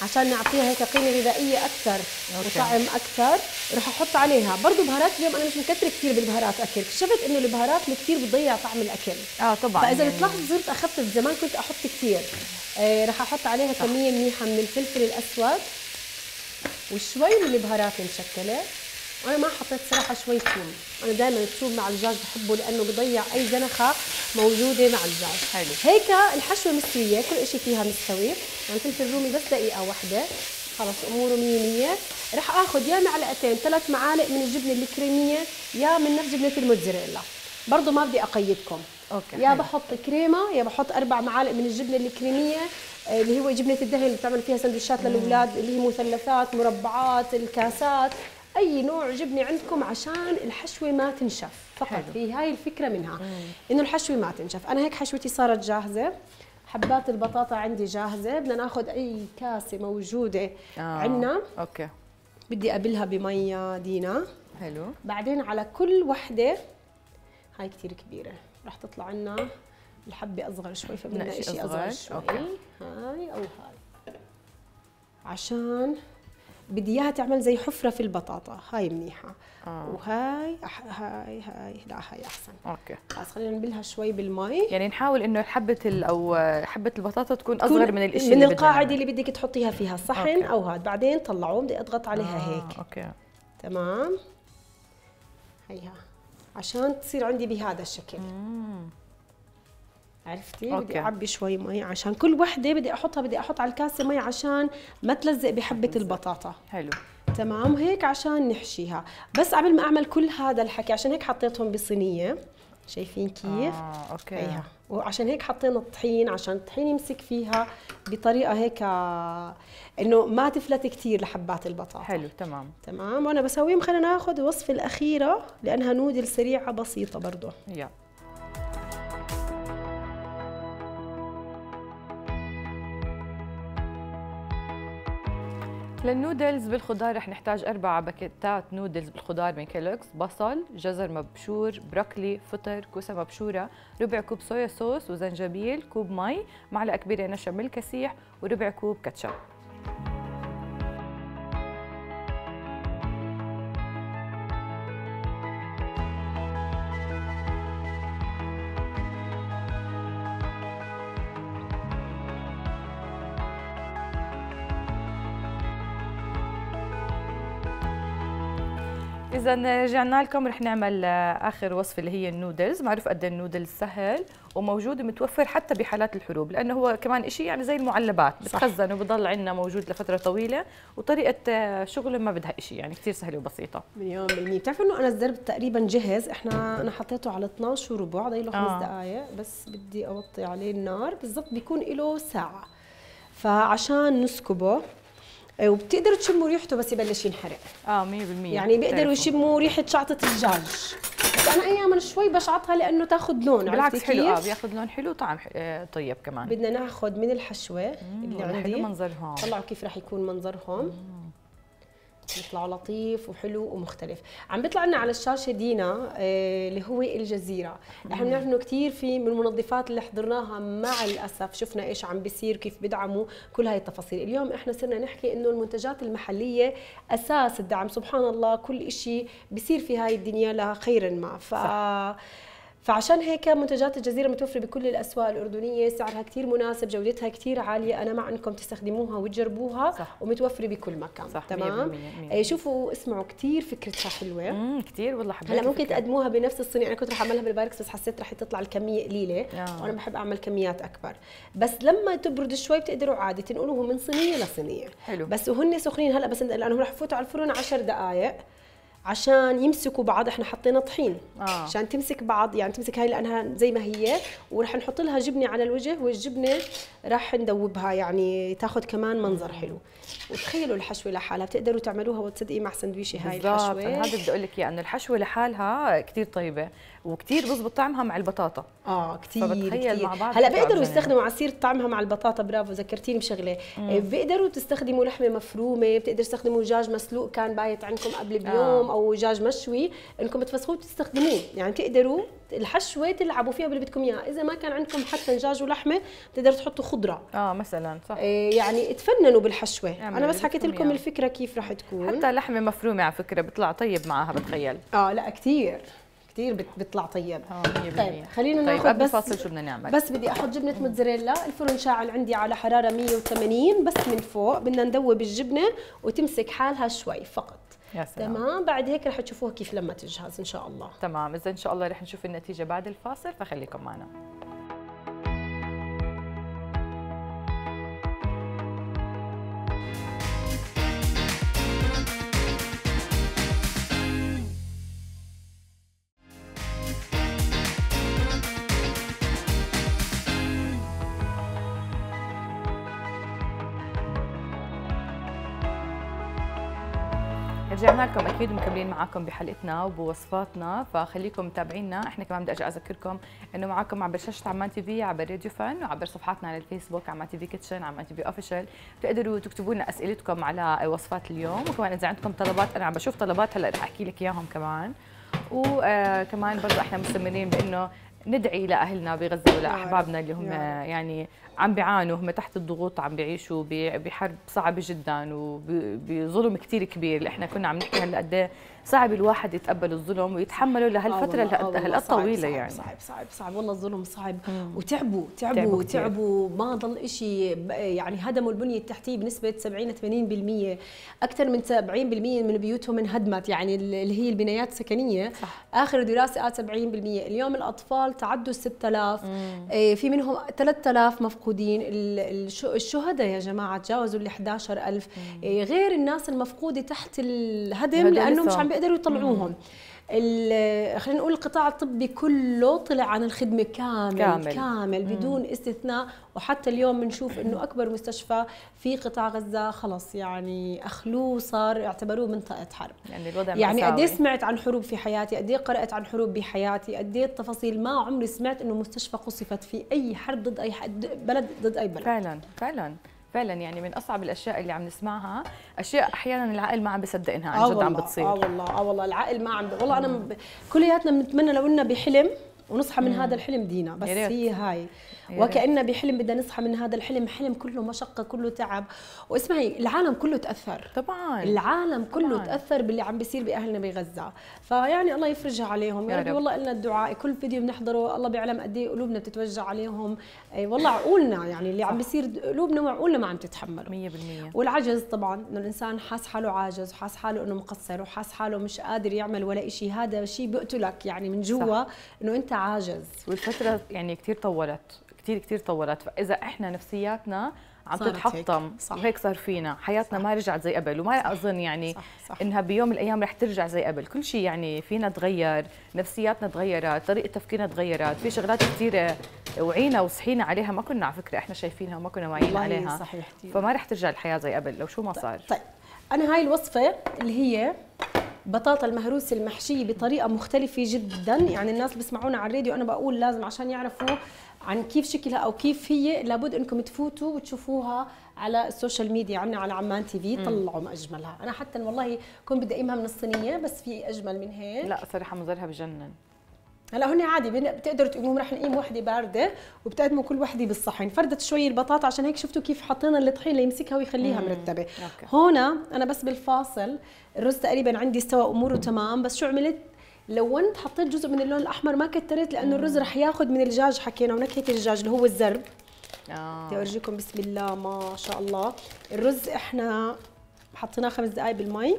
عشان نعطيها هيك قيمه غذائيه اكثر وطعم اكثر. رح احط عليها برضه بهارات. اليوم انا مش مكتره كثير بالبهارات اكل، اكتشفت انه البهارات كثير بتضيع طعم الاكل. طبعا. فاذا بتلاحظ صرت اخفف، زمان كنت احط كثير. رح احط عليها كميه منيحه من الفلفل الاسود وشوي من البهارات المشكله. انا ما حطيت صراحه شوي ثوم، انا دائما الثوم مع الدجاج بحبه لانه بضيع اي زنخه موجوده مع الدجاج. حلو. هيك الحشوه مستويه، كل شيء فيها مستوي. يعني الفلفل الرومي بس دقيقه واحده، خلص اموره 100 100. رح اخذ يا معلقتين 3 معالق من الجبنه الكريميه يا من نفس جبنه الموتزاريلا، برضه ما بدي اقيدكم. يا حلو. بحط كريمه يا بحط 4 معالق من الجبنه الكريميه اللي هو جبنه الدهن اللي بتعمل فيها سندويشات للاولاد، اللي هي مثلثات مربعات الكاسات، اي نوع جبنه عندكم عشان الحشوه ما تنشف فقط. حلو. هي هاي الفكره منها، انه الحشوه ما تنشف. انا هيك حشوتي صارت جاهزه، حبات البطاطا عندي جاهزه. بدنا ناخذ اي كاسه موجوده عندنا. اوكي. بدي ابلها بميه دينا. حلو. بعدين على كل وحده، هاي كثير كبيره، رح تطلع لنا الحبه اصغر شوي، فبدنا شيء اصغر شوي. أوكي. هاي او هاي، عشان بدي اياها تعمل زي حفره في البطاطا. هاي منيحه. وهاي هاي لا هاي احسن. اوكي. خلص خلينا نبلها شوي بالمي. يعني نحاول انه حبه البطاطا تكون اصغر من الشيء من اللي القاعده اللي بدك تحطيها فيها الصحن او هاد. بعدين طلعوه، بدي اضغط عليها هيك. اوكي تمام. هيها عشان تصير عندي بهذا الشكل. عرفتي؟ بدي اعبي شوي مي عشان كل وحده بدي احط على الكاسه مي عشان ما تلزق بحبه البطاطا. حلو. تمام. هيك عشان نحشيها. بس قبل ما اعمل كل هذا الحكي، عشان هيك حطيتهم بصينيه، شايفين كيف؟ اوكي. هيها. وعشان هيك حطينا الطحين، عشان الطحين يمسك فيها بطريقه هيك انه ما تفلت كثير لحبات البطاطا. حلو. تمام تمام. وانا بسويهم. خلينا ناخذ الوصفه الاخيره لانها نودل سريعه بسيطه برضه. يلا. للنودلز بالخضار رح نحتاج 4 باكيتات نودلز بالخضار من كيلوغز، بصل، جزر مبشور، بروكلي، فطر، كوسه مبشوره، ربع كوب صويا صوص وزنجبيل، كوب مي، معلقه كبيره نشا ملح كسيح، وربع كوب كاتشب. إذا رجعنا لكم رح نعمل آخر وصفة اللي هي النودلز. معروف قد النودلز سهل وموجود ومتوفر حتى بحالات الحروب، لأنه هو كمان إشي يعني زي المعلبات، بتخزن وبضل عندنا موجود لفترة طويلة، وطريقة شغله ما بدها إشي، يعني كثير سهلة وبسيطة. مليون بالمية. بتعرفوا إنه أنا الزرب تقريبا جهز. أنا حطيته على 12 وربع، ضايله 5 دقائق بس. بدي أوطي عليه النار بالضبط، بيكون له ساعة. فعشان نسكبه، وبتقدروا تشموا ريحته بس يبلش ينحرق. 100%. يعني بيقدروا يشموا ريحه شعطه الدجاج. بس انا اياما شوي بشعطها لانه تاخذ لون. بالعكس حلو. بياخذ لون حلو وطعم طيب كمان. بدنا ناخذ من الحشوه اللي عندي. حلو منظرهم. طلعوا كيف رح يكون منظرهم. بيطلعوا لطيف وحلو ومختلف. عم بيطلع لنا على الشاشه دينا اللي هو الجزيره. احنا بنعرف انه كثير في من المنظفات اللي حضرناها مع الاسف شفنا ايش عم بيصير، كيف بدعموا كل هاي التفاصيل. اليوم احنا صرنا نحكي انه المنتجات المحليه اساس الدعم. سبحان الله كل شيء بيصير في هاي الدنيا لخير ما. فعشان هيك منتجات الجزيرة متوفرة بكل الأسواق الأردنية، سعرها كتير مناسب، جودتها كتير عالية. أنا مع أنكم تستخدموها وتجربوها. صح. ومتوفرة بكل مكان. صح. تمام. 100%. شوفوا اسمعوا كتير فكرتها حلوة. كتير والله حبيت. هلا ممكن تقدموها بنفس الصينية. أنا كنت رح أعملها بالباركس بس حسيت رح تطلع الكمية قليلة. وأنا بحب أعمل كميات أكبر. بس لما تبرد شوي بتقدروا عادي تنقلوهم من صينية لصينية. حلو. بس وهن سخنين هلا، بس لأنهم رح يفوتوا على الفرن 10 دقائق عشان يمسكوا بعض. احنا حطينا طحين عشان تمسك بعض، يعني تمسك هاي لانها زي ما هي. ورح نحط لها جبنه على الوجه، والجبنه رح ندوبها يعني تاخذ كمان منظر حلو. وتخيلوا الحشوه لحالها بتقدروا تعملوها وتصدقي مع سندويشه هاي الحشوه. أنا هذا بدي اقول لك اياه انه الحشوه لحالها كثير طيبه وكثير بزبط طعمها مع البطاطا. كثير مع بعض. هلا بيقدروا يستخدموا عصير طعمها مع البطاطا. برافو ذكرتيني بشغله. بيقدروا تستخدموا لحمه مفرومه، بتقدروا تستخدموا دجاج مسلوق كان بايت عندكم قبل بيوم او دجاج مشوي انكم تفسخوه وتستخدموه، يعني تقدروا الحشوه تلعبوا فيها باللي بدكم اياه. اذا ما كان عندكم حتى دجاج ولحمه بتقدروا تحطوا خضره مثلا صح. يعني تفننوا بالحشوه. انا بس حكيت لكم يعني الفكره كيف رح تكون. حتى لحمه مفرومه على فكره بيطلع طيب معها بتخيل. لا كثير بيطلع طيب. 100%. طيب خلينا ناخذ قبل بس الفاصل شو بدنا نعمل؟ بس بدي احط جبنه موتزاريلا. الفرن شاعل عندي على حراره 180، بس من فوق بدنا ندوب الجبنه وتمسك حالها شوي فقط. يا سلام. تمام. بعد هيك رح تشوفوها كيف لما تجهز ان شاء الله. تمام. اذا ان شاء الله رح نشوف النتيجه بعد الفاصل، فخليكم معنا. رجعنا لكم اكيد مكملين معاكم بحلقتنا وبوصفاتنا، فخليكم متابعينا. احنا كمان بدي ارجع اذكركم انه معاكم عبر شاشه عمان تي في، عبر راديو فن، وعبر صفحاتنا على الفيسبوك عمان تي في كيتشن، عمان تي في اوفيشال. بتقدروا تكتبوا لنا اسئلتكم على وصفات اليوم، وكمان اذا عندكم طلبات انا عم بشوف طلبات هلا رح احكي لك اياهم كمان. وكمان برضه احنا مستمرين بانه ندعي لاهلنا بغزه ولاحبابنا اللي هم يعني عم بيعانوا، هم تحت الضغوط، عم بيعيشوا بحرب صعبه جدا وبظلم كثير كبير. اللي احنا كنا عم نحكي هلا قد ايه صعب الواحد يتقبل الظلم ويتحمله لهالفتره هالطويله. يعني صعب والله. الظلم صعب. وتعبوا ما ضل شيء. يعني هدموا البنيه التحتيه بنسبه 70-80%. اكثر من 70% من بيوتهم انهدمت، يعني اللي هي البنايات السكنيه. صح. اخر دراسه قالت 70%. اليوم الاطفال تعدوا 6000، في منهم 3000 مفقودين. الشهداء يا جماعه تجاوزوا ال 11000، غير الناس المفقوده تحت الهدم لانه مش عم بيقدروا يطلعوهم. خلينا نقول القطاع الطبي كله طلع عن الخدمه كامل بدون استثناء. وحتى اليوم بنشوف انه اكبر مستشفى في قطاع غزه خلص يعني اخلوه، صار اعتبروه منطقه حرب. يعني الوضع يعني قد ايه سمعت عن حروب في حياتي، قد ايه قرات عن حروب بحياتي، قد ايه التفاصيل. ما عمري سمعت انه مستشفى قصفت في اي حرب ضد اي بلد ضد اي بلد. فعلا يعني من اصعب الاشياء اللي عم نسمعها، اشياء احيانا العقل ما عم بيصدق انها عن جد عم بتصير. والله العقل ما عم والله انا كلياتنا بنتمنى لو اننا بحلم ونصحى من هذا الحلم دينا، بس هي هاي وكأننا بحلم بدنا نصحى من هذا الحلم، حلم كله مشقة كله تعب. واسمعي العالم كله تأثر طبعا، العالم كله تأثر باللي عم بيصير بأهلنا بغزة. فيعني الله يفرجها عليهم يا رب. والله لنا الدعاء، كل فيديو بنحضره الله بيعلم قد ايه قلوبنا بتتوجع عليهم. والله عقولنا يعني اللي عم بيصير قلوبنا وعقولنا ما عم تتحمله 100%. والعجز طبعا، انه الانسان حاس حاله عاجز وحاس حاله انه مقصر وحاس حاله مش قادر يعمل ولا شيء. هذا شيء بيقتلك يعني من جوا انه انت عاجز. والفترة يعني كثير طولت، كثير طولت. فاذا احنا نفسياتنا عم تتحطم وهيك صار فينا حياتنا ما رجعت زي قبل. وما اظن يعني صح. انها بيوم من الايام رح ترجع زي قبل. كل شيء يعني فينا تغير، نفسياتنا تغيرت، طريقه تفكيرنا تغيرت، في شغلات كثيره وعينا وصحينا عليها ما كنا على فكره احنا شايفينها وما كنا واعيين عليها. صحيح. فما رح ترجع الحياه زي قبل لو شو ما صار. طيب انا هاي الوصفه اللي هي بطاطا المهروسه المحشيه بطريقه مختلفه جدا. يعني الناس بيسمعونا على الراديو انا بقول لازم عشان يعرفوا عن كيف شكلها او كيف هي لابد انكم تفوتوا وتشوفوها على السوشيال ميديا عنا على عمان تي في. طلعوا ما اجملها. انا حتى والله كنت بدي اقيمها من الصينيه بس في اجمل من هيك. لا صراحه منظرها بجنن. هلا هون عادي بتقدروا تقيموهم. رح نقيم وحده بارده وبتقدموا كل وحده بالصحن. فردت شوي البطاطا عشان هيك شفتوا كيف حطينا الطحين ليمسكها ويخليها مرتبه. هون انا بس بالفاصل الرز تقريبا عندي استوى اموره تمام. بس شو عملت؟ لونت، حطيت جزء من اللون الاحمر ما كترت لانه الرز رح ياخذ من الدجاج حكينا ونكهه الدجاج اللي هو الزرب. بدي اورجيكم بسم الله ما شاء الله. الرز احنا حطيناه 5 دقائق بالمي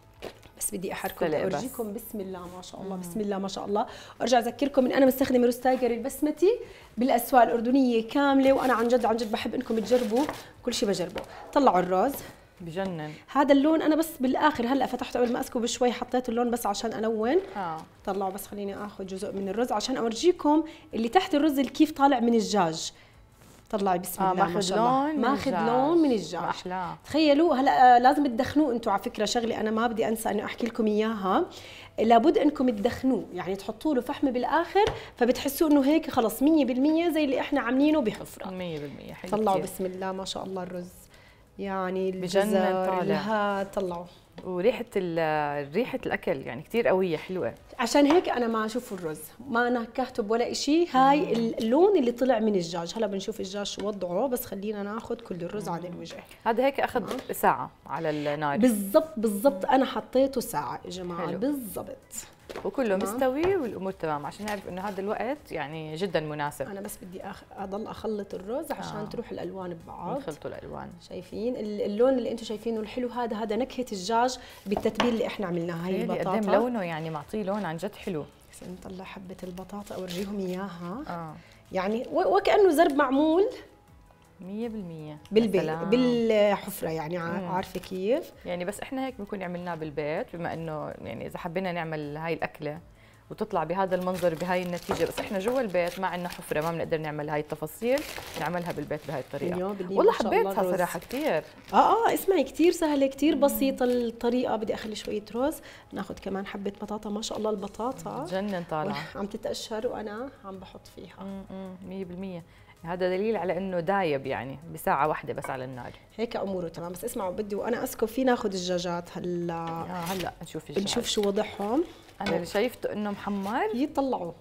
بس بدي احركه اورجيكم بسم الله ما شاء الله. بسم الله ما شاء الله. وارجع اذكركم ان انا مستخدمه رز تايجر البسمتي بالاسواق الاردنيه كامله. وانا عن جد بحب انكم تجربوا كل شيء بجربه. طلعوا الرز بجنن. هذا اللون انا بس بالاخر هلا فتحته قبل ما اسكبه بشوي حطيت اللون بس عشان الون. طلعوا بس خليني اخذ جزء من الرز عشان اورجيكم اللي تحت الرز اللي كيف طالع من الدجاج. طلعي بسم الله ما شاء الله. ماخذ لون من الدجاج. تخيلوا هلا لازم تدخنوه انتم. على فكره شغله انا ما بدي انسى انه احكي لكم اياها. لابد انكم تدخنوه، يعني تحطوا له فحمه بالاخر فبتحسوا انه هيك خلص 100% زي اللي احنا عاملينه بحفره 100%. طلعوا بسم الله ما شاء الله الرز يعني الجزر طلعوا وريحه ريحه الاكل يعني كثير قويه حلوه. عشان هيك انا ما اشوف الرز، ما نكهته بولا شيء. هاي اللون اللي طلع من الدجاج. هلا بنشوف الدجاج شو وضعه، بس خلينا ناخذ كل الرز على الوجه. هذا هيك اخذ ساعه على النار. بالضبط انا حطيته ساعه يا جماعه بالضبط، وكله مستوي والامور تمام، عشان نعرف انه هذا الوقت يعني جدا مناسب. انا بس بدي اضل اخلط الرز عشان تروح الالوان ببعض. نخلطوا الالوان. شايفين اللون اللي انتم شايفينه الحلو هذا نكهه الدجاج بالتتبيل اللي احنا عملناها. هي البطاطا قدام لونه يعني معطيه لون عن جد حلو. بس نطلع حبه البطاطا اورجيهم اياها. يعني وكانه زرب معمول 100% بالبيت بالحفره، يعني عارفه كيف؟ يعني بس احنا هيك بنكون عملناه بالبيت، بما انه يعني اذا حبينا نعمل هاي الاكله وتطلع بهذا المنظر بهاي النتيجه، بس احنا جوا البيت ما عندنا حفره، ما بنقدر نعمل هاي التفاصيل، نعملها بالبيت بهاي الطريقه. والله حبيتها صراحه كثير. اسمعي كثير سهله كثير بسيطه الطريقه. بدي اخلي شويه رز، ناخذ كمان حبه بطاطا. ما شاء الله البطاطا جنن طالعه عم تتقشر وانا عم بحط فيها 100%. هذا دليل على انه دايب يعني بساعه واحده بس على النار. هيك اموره تمام. بس اسمعوا بدي وانا اسكب فيه ناخذ الدجاجات هلا. هلا نشوف الدجاج، نشوف شو وضعهم. انا اللي شايفته انه محمر يطلعوا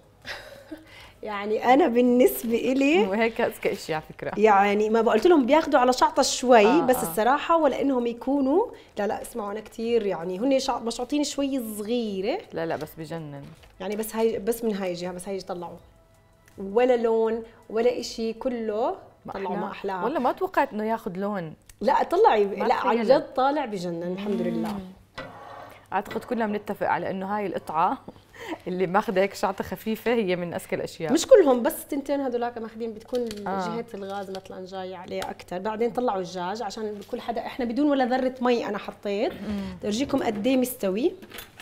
يعني انا بالنسبه إلي وهيك اذكى شيء على فكره. يعني ما بقولت لهم بياخذوا على شعطه شوي بس الصراحه، ولا انهم يكونوا لا اسمعوا انا كثير يعني هن مشعوطين شوي صغيره. لا بس بجنن يعني بس هاي بس من هاي الجهه، بس هاي طلعوا ولا لون ولا شيء، كله طلعوا ما احلاها. والله ما توقعت انه ياخذ لون. لا طلعي، لا عن جد طالع بجنن الحمد لله. اعتقد كلنا بنتفق على انه هاي القطعه اللي ماخذه هيك شعطه خفيفه هي من اذكى الاشياء. مش كلهم، بس تنتين هذولاك ماخذين، بتكون جهه الغاز مثلا جايه عليه اكثر. بعدين طلعوا الدجاج عشان كل حدا، احنا بدون ولا ذره مي انا حطيت. ارجيكم قد ايه مستوي.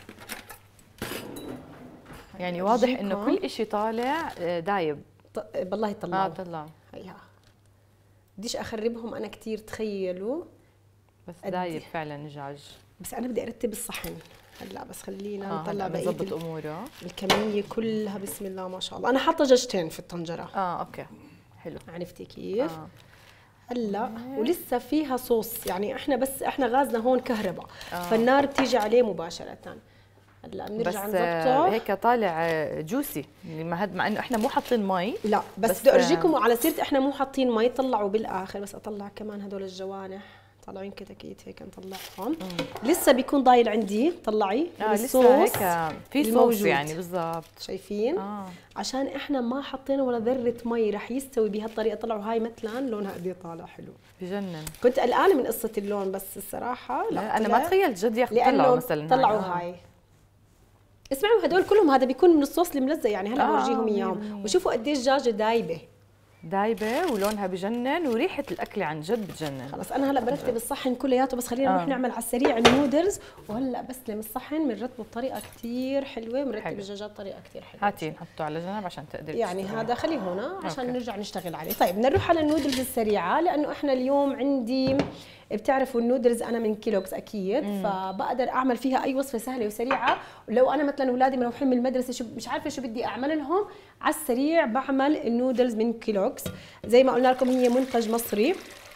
يعني واضح انه كل شيء طالع دايب. بالله طلعوا. طلعوا. هيها بديش اخربهم انا كثير، تخيلوا بس دايب فعلا الدجاج. بس انا بدي ارتب الصحن هلا، بس خلينا نطلع بقيه نظبط اموره. الكميه كلها بسم الله ما شاء الله. انا حاطه دجاجتين في الطنجره. اوكي حلو. عرفتي كيف؟ هلا ولسه فيها صوص، يعني احنا غازنا هون كهرباء فالنار بتيجي عليه مباشره. هلا بنرجع نظبطه. هيك طالع جوسي مع انه احنا مو حاطين مي. لا بس بدي ارجيكم على سيره احنا مو حاطين مي، طلعوا بالاخر. بس اطلع كمان هدول الجوانح طالعين كتاكيت هيك نطلعهم. لسه بيكون ضايل عندي. طلعي لسه هيك في صوص يعني بالضبط. شايفين؟ عشان احنا ما حطينا ولا ذره مي، رح يستوي بهالطريقه. طلعوا هاي مثلا لونها قد ايه طالع حلو بجنن. كنت قلقانه من قصه اللون، بس الصراحه لا انا ما تخيلت جد يطلعوا مثلا. طلعوا هاي. اسمعوا هدول كلهم هذا بيكون من الصوص الملزق، يعني هلا بورجيهم اياهم. وشوفوا قد ايه الدجاجه دايبه ولونها بجنن وريحه الاكل عن جد بتجنن. خلص انا هلا برتب الصحن كلياته، بس خلينا نروح نعمل على السريع النودلز. وهلا بسلم الصحن بنرتبه بطريقه كثير حلوه، بنرتب الدجاجات بطريقه كثير حلوه. هاتي نحطه على جنب عشان تقدري يعني هذا خليه هنا عشان نرجع نشتغل عليه. طيب بدنا نروح على النودلز السريعه، لانه احنا اليوم عندي بتعرفوا النودلز انا من كيلوكس اكيد، فبقدر اعمل فيها اي وصفه سهله وسريعه. ولو انا مثلا اولادي مروحين من المدرسه مش عارفه شو بدي اعمل لهم، على السريع بعمل النودلز من كيلوكس. زي ما قلنا لكم هي منتج مصري.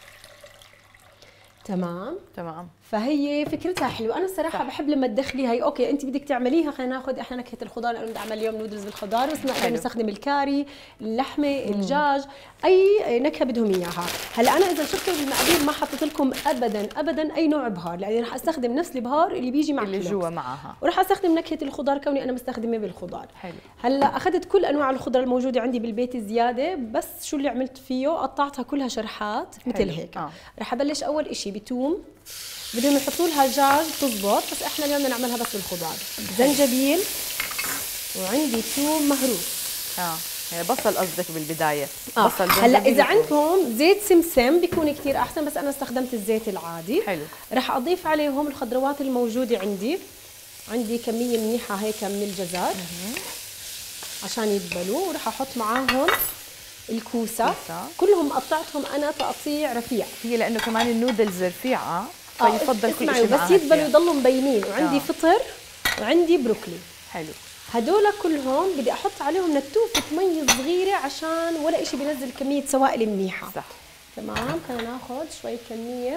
تمام فهي فكرتها حلوه. انا الصراحه بحب لما تدخلي هي اوكي انت بدك تعمليها، خلينا ناخذ احنا نكهه الخضار، لانه بدي اعمل اليوم نودلز بالخضار، بس نقدر نستخدم الكاري، اللحمه، الدجاج، اي نكهه بدهم اياها. هلا انا اذا شفتوا بالمقادير ما حطيت لكم ابدا اي نوع بهار، لاني رح استخدم نفس البهار اللي بيجي مع اللي جوا معها، وراح استخدم نكهه الخضار كوني انا مستخدمه بالخضار. حلو. هلا اخذت كل انواع الخضره الموجوده عندي بالبيت زياده، بس شو اللي عملت فيه قطعتها كلها شرحات مثل هيك. رح ابلش اول شيء بتوم، بدهم يحطوا لها دجاج تزبط، بس احنا اليوم بدنا نعملها بس بالخضار. زنجبيل، وعندي ثوم مهروس. بصل قصدك بالبدايه. بصل. هلا اذا عندكم زيت سمسم بيكون كثير احسن، بس انا استخدمت الزيت العادي. حلو. رح اضيف عليهم الخضروات الموجوده عندي كميه منيحه هيك من الجزر عشان يدبلوا، ورح احط معاهم الكوسه. كلهم قطعتهم انا تقطيع رفيع، هي لانه كمان النودلز رفيعه فيفضل كل شيء بس يدبلوا يضلوا مبينين. وعندي فطر وعندي بروكلي. حلو. هدول كلهم بدي احط عليهم نتوفه مي صغيره عشان ولا شيء بينزل كميه سوائل منيحه. صح. تمام. خلينا ناخذ شوي كميه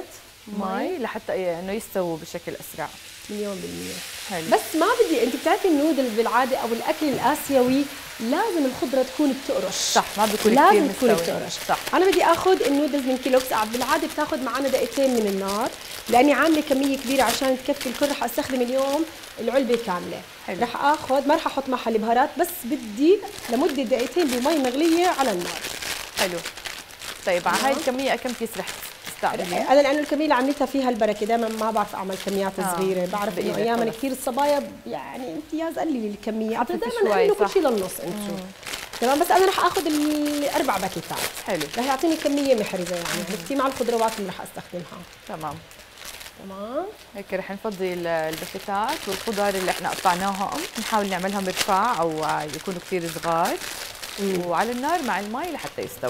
مي لحتى انه يستووا بشكل اسرع. مليون بالمية. حلو. بس ما بدي، انت بتعرفي النودلز بالعاده او الاكل الاسيوي لازم الخضره تكون بتقرش. صح، ما بيكون كثير لازم مستوي. تكون بتقرش. صح. انا بدي اخذ النودلز من كيلو بالعاده بتاخذ معنا دقيقتين من النار، لاني عامله كميه كبيره عشان تكفي الكل. رح استخدم اليوم العلبه كامله. حلو. رح اخذ، ما رح احط معها البهارات، بس بدي لمده دقيقتين بمي مغليه على النار. حلو. طيب على هاي الكميه كم كيس رح تستعملي؟ انا لانه الكميه اللي عملتها فيها البركه، دائما ما بعرف اعمل كميات صغيره، بعرف انه ايام كثير الصبايا يعني امتياز قللي الكميه، دائما اعملوا كل شيء للنص انتم. تمام. بس انا رح اخذ الاربع باكيتات. حلو. رح يعطيني كميه محرزه يعني، عرفتي، مع الخضروات اللي رح استخدمها. تمام. تمام. هيك رح نفضي الباكيتات والخضار اللي احنا قطعناهم، نحاول نعملهم رفاع او يكونوا كثير صغار، وعلى النار مع المي لحتى يستووا.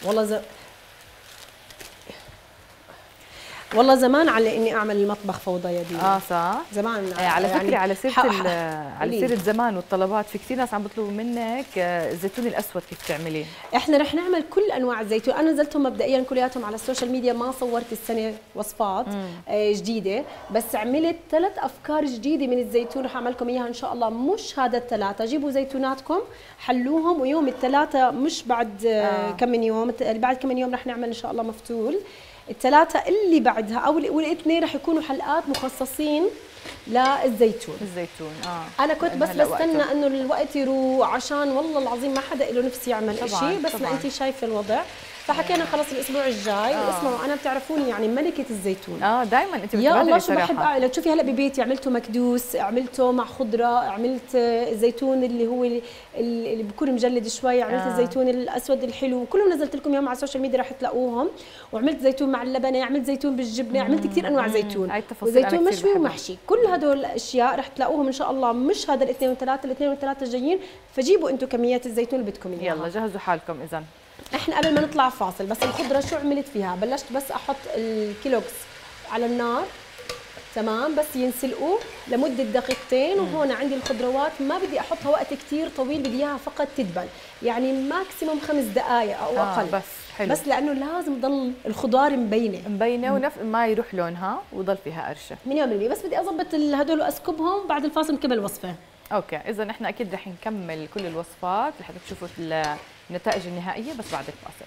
والله زمان على اني اعمل المطبخ فوضى يا دي. صح. زمان على فكره يعني على سيره زمان والطلبات، في كثير ناس عم بيطلبوا منك الزيتون الاسود كيف تعمليه. احنا رح نعمل كل انواع الزيتون، انا نزلتهم مبدئيا كلياتهم على السوشيال ميديا، ما صورت السنه وصفات جديده، بس عملت 3 افكار جديده من الزيتون رح اعمل لكم اياها ان شاء الله. مش هذا ال3، جيبوا زيتوناتكم حلوهم، ويوم ال3 مش بعد كم من يوم، بعد كم من يوم رح نعمل ان شاء الله مفتول. ال3 اللي بعدها او الاثنين رح يكونوا حلقات مخصصين للزيتون. انا كنت بس بستنى انه الوقت يروح، عشان والله العظيم ما حدا له نفس يعمل شيء، بس ما انت شايفه الوضع. فحكينا خلص الاسبوع الجاي. اسمعوا، انا بتعرفوني يعني ملكه الزيتون. دائما انت بتبادري. يا الله شو بحب اعمل. تشوفي هلا ببيتي عملته مكدوس، عملته مع خضره، عملت الزيتون اللي هو اللي بيكون مجلد شوي، عملت الزيتون الاسود الحلو، كلهم نزلت لكم اياهم على السوشيال ميديا رح تلاقوهم. وعملت زيتون مع اللبنه، عملت زيتون بالجبنه، عملت كثير انواع زيتون، وزيتون مشوي ومحشي. كل هدول الاشياء رح تلاقوهم ان شاء الله، مش هذا الاثنين والثلاثه، الاثنين والثلاثه جايين. فجيبوا انتم كميات الزيتون اللي بدكم اياها. يلا جهزوا حالكم. اذا احنا قبل ما نطلع فاصل، بس الخضره شو عملت فيها؟ بلشت بس احط الكيلوكس على النار، تمام، بس ينسلقوا لمده دقيقتين. وهون عندي الخضروات ما بدي احطها وقت كثير طويل، بدي اياها فقط تدبل، يعني ماكسيموم 5 دقائق او اقل. بس حلو. بس لانه لازم ضل الخضار مبينه ونفس ما يروح لونها وضل فيها قرشه 100%. بس بدي اضبط هدول واسكبهم. بعد الفاصل نكمل الوصفه. اوكي، اذا احنا اكيد رح نكمل كل الوصفات لحتى تشوفوا النتائج النهائيه، بس بعد الفاصل.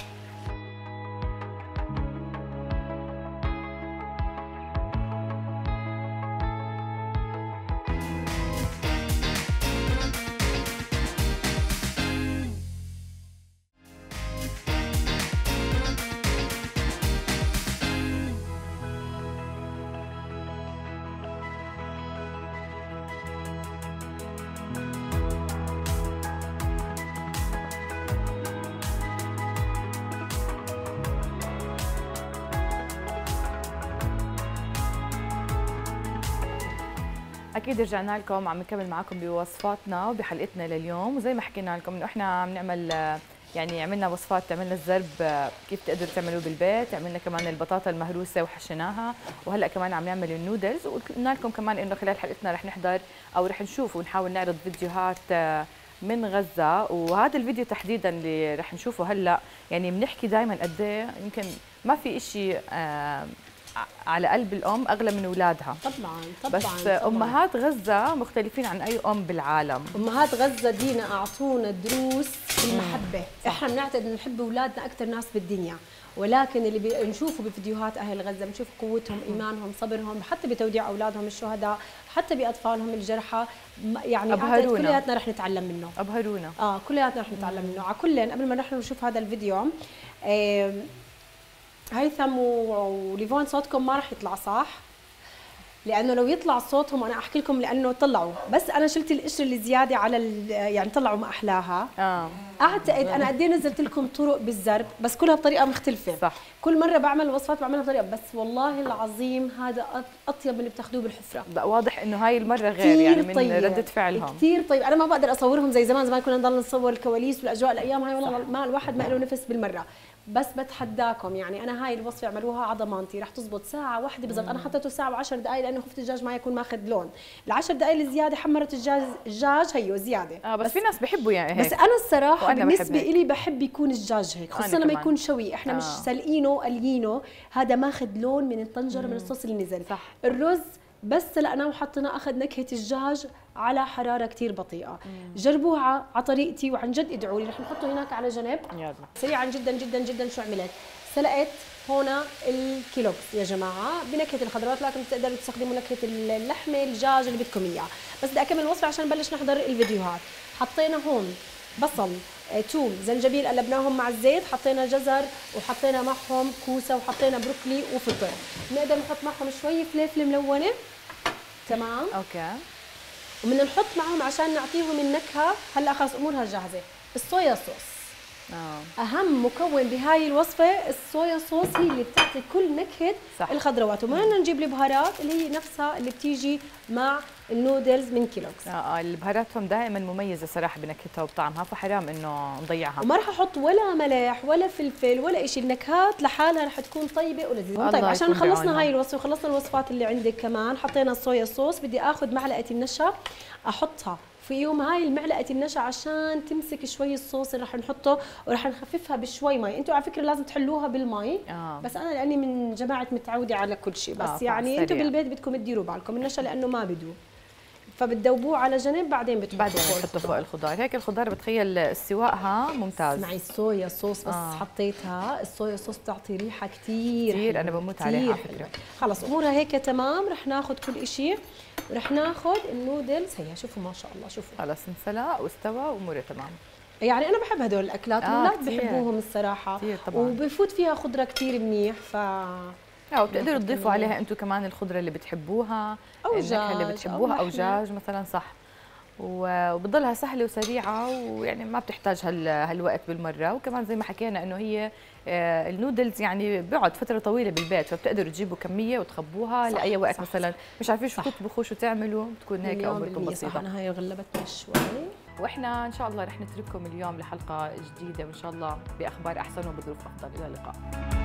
اكيد رجعنا لكم، عم نكمل معكم بوصفاتنا وبحلقتنا لليوم. وزي ما حكينا لكم انه احنا عم نعمل يعني عملنا وصفات، عملنا الزرب كيف تقدروا تعملوه بالبيت، عملنا كمان البطاطا المهروسه وحشيناها، وهلا كمان عم نعمل النودلز. وقلنا لكم كمان انه خلال حلقتنا رح نحضر او رح نشوف ونحاول نعرض فيديوهات من غزه. وهذا الفيديو تحديدا اللي رح نشوفه هلا، يعني بنحكي دائما قد ايه يمكن ما في شيء على قلب الام اغلى من اولادها. طبعا. بس امهات غزه مختلفين عن اي ام بالعالم. امهات غزه دينا اعطونا دروس المحبه. احنا بنعتقد نحب اولادنا اكثر ناس بالدنيا، ولكن اللي بنشوفه بفيديوهات اهل غزه بنشوف قوتهم، ايمانهم، صبرهم، حتى بتوديع اولادهم الشهداء، حتى باطفالهم الجرحى. يعني كلياتنا رح نتعلم منه. ابهرونا. كلياتنا رح نتعلم منه. على كل قبل ما نحن نشوف هذا الفيديو، هيثم وليفون صوتكم ما رح يطلع صح، لانه لو يطلع صوتهم انا احكي لكم لانه طلعوا، بس انا شلت القشره اللي زياده على يعني طلعوا ما احلاها. اعتقد انا قد ايه نزلت لكم طرق بالزرب، بس كلها بطريقه مختلفه. صح. كل مره بعمل وصفات بعملها بطريقه، بس والله العظيم هذا اطيب من اللي بتاخذوه بالحفره. لا واضح انه هاي المره غير، يعني من طيب. ردة فعلهم كثير طيب. انا ما بقدر اصورهم زي زمان كنا نضل نصور الكواليس والاجواء. الايام هاي والله ما الواحد ما له نفس بالمره. بس بتحداكم يعني انا هاي الوصفه اعملوها على ضمانتي، رح تزبط ساعه واحده بالضبط. انا حطيته ساعه و10 دقائق لانه خفت الدجاج ما يكون ماخذ لون. ال10 دقائق الزياده حمرت الدجاج هيو زياده. بس في ناس بحبوا يعني هيك. بس انا الصراحه بالنسبه بحب لي بحب يكون الدجاج هيك، خصوصا لما يكون شوي. احنا مش سلقينه قليينه، هذا ماخذ لون من الطنجره من الصوص اللي نزل. صح. الرز بس سلقناه وحطيناه اخذ نكهه الدجاج على حراره كثير بطيئه. جربوها على طريقتي وعن جد ادعوا لي. رح نحطه هناك على جنب. يلا سريعا جدا جدا جدا. شو عملت؟ سلقت هنا الكيلوكس يا جماعه بنكهه الخضروات، لكن بتقدروا تستخدموا نكهه اللحمه الدجاج اللي بدكم اياه. بس بدي اكمل الوصفه عشان نبلش نحضر الفيديوهات. حطينا هون بصل، ثوم، زنجبيل قلبناهم مع الزيت، حطينا جزر وحطينا معهم كوسه وحطينا بروكلي وفطر. بنقدر نحط معهم شوي فلفل ملونه. تمام اوكي. وبدنا نحط معهم عشان نعطيهم النكهه. هلا خلص امورها جاهزه. الصويا صوص اهم مكون بهاي الوصفه. الصويا صوص هي اللي بتعطي كل نكهه صح. الخضروات. وما بدنا نجيب البهارات اللي هي نفسها اللي بتيجي مع النودلز من كيلوكس. البهاراتهم دائما مميزه صراحه بنكهتها وبطعمها، فحرام انه نضيعها. وما رح احط ولا ملح ولا فلفل ولا شيء. النكهات لحالها رح تكون طيبه ولذيذه. طيب عشان خلصنا هاي الوصفه وخلصنا الوصفات اللي عندك كمان، حطينا الصويا صوص. بدي اخذ معلقه النشا احطها فيهم هاي المعلقه النشا عشان تمسك شوي الصوص اللي رح نحطه، ورح نخففها بشوي مي. انتم على فكره لازم تحلوها بالمي. بس انا لاني من جماعه متعوده على كل شيء. بس يعني انتم بالبيت بدكم تديروا بالكم النشا لانه ما بدوب، فبتذوبوه على جنب بعدين بتحطوا فوق الخضار. هيك الخضار بتخيل استوائها ممتاز. معي الصويا صوص بس حطيتها. الصويا صوص بتعطي ريحه كثير انا بموت عليها على فكره. خلص امورها هيك تمام. رح ناخذ كل شيء ورح ناخذ النودلز. هي شوفوا ما شاء الله شوفوا خلص انسلق واستوى واموره تمام. يعني انا بحب هدول الاكلات. الاولاد بحبوهم الصراحه طبعا. وبفوت فيها خضره كثير منيح. وبتقدروا تضيفوا عليها انتم كمان الخضره اللي بتحبوها او النكهه اللي بتحبوها او دجاج مثلا. صح. وبتضلها سهله وسريعه ويعني ما بتحتاج هالوقت بالمره. وكمان زي ما حكينا انه هي النودلز يعني بيقعد فتره طويله بالبيت، فبتقدروا تجيبوا كميه وتخبوها لاي وقت. مثلا مش عارفين شو تطبخوا شو تعملوا، بتكون هيك اموركم بسيطه. انا هاي غلبتنا شوي. واحنا ان شاء الله رح نترككم اليوم لحلقه جديده وان شاء الله باخبار احسن وبظروف افضل. الى اللقاء.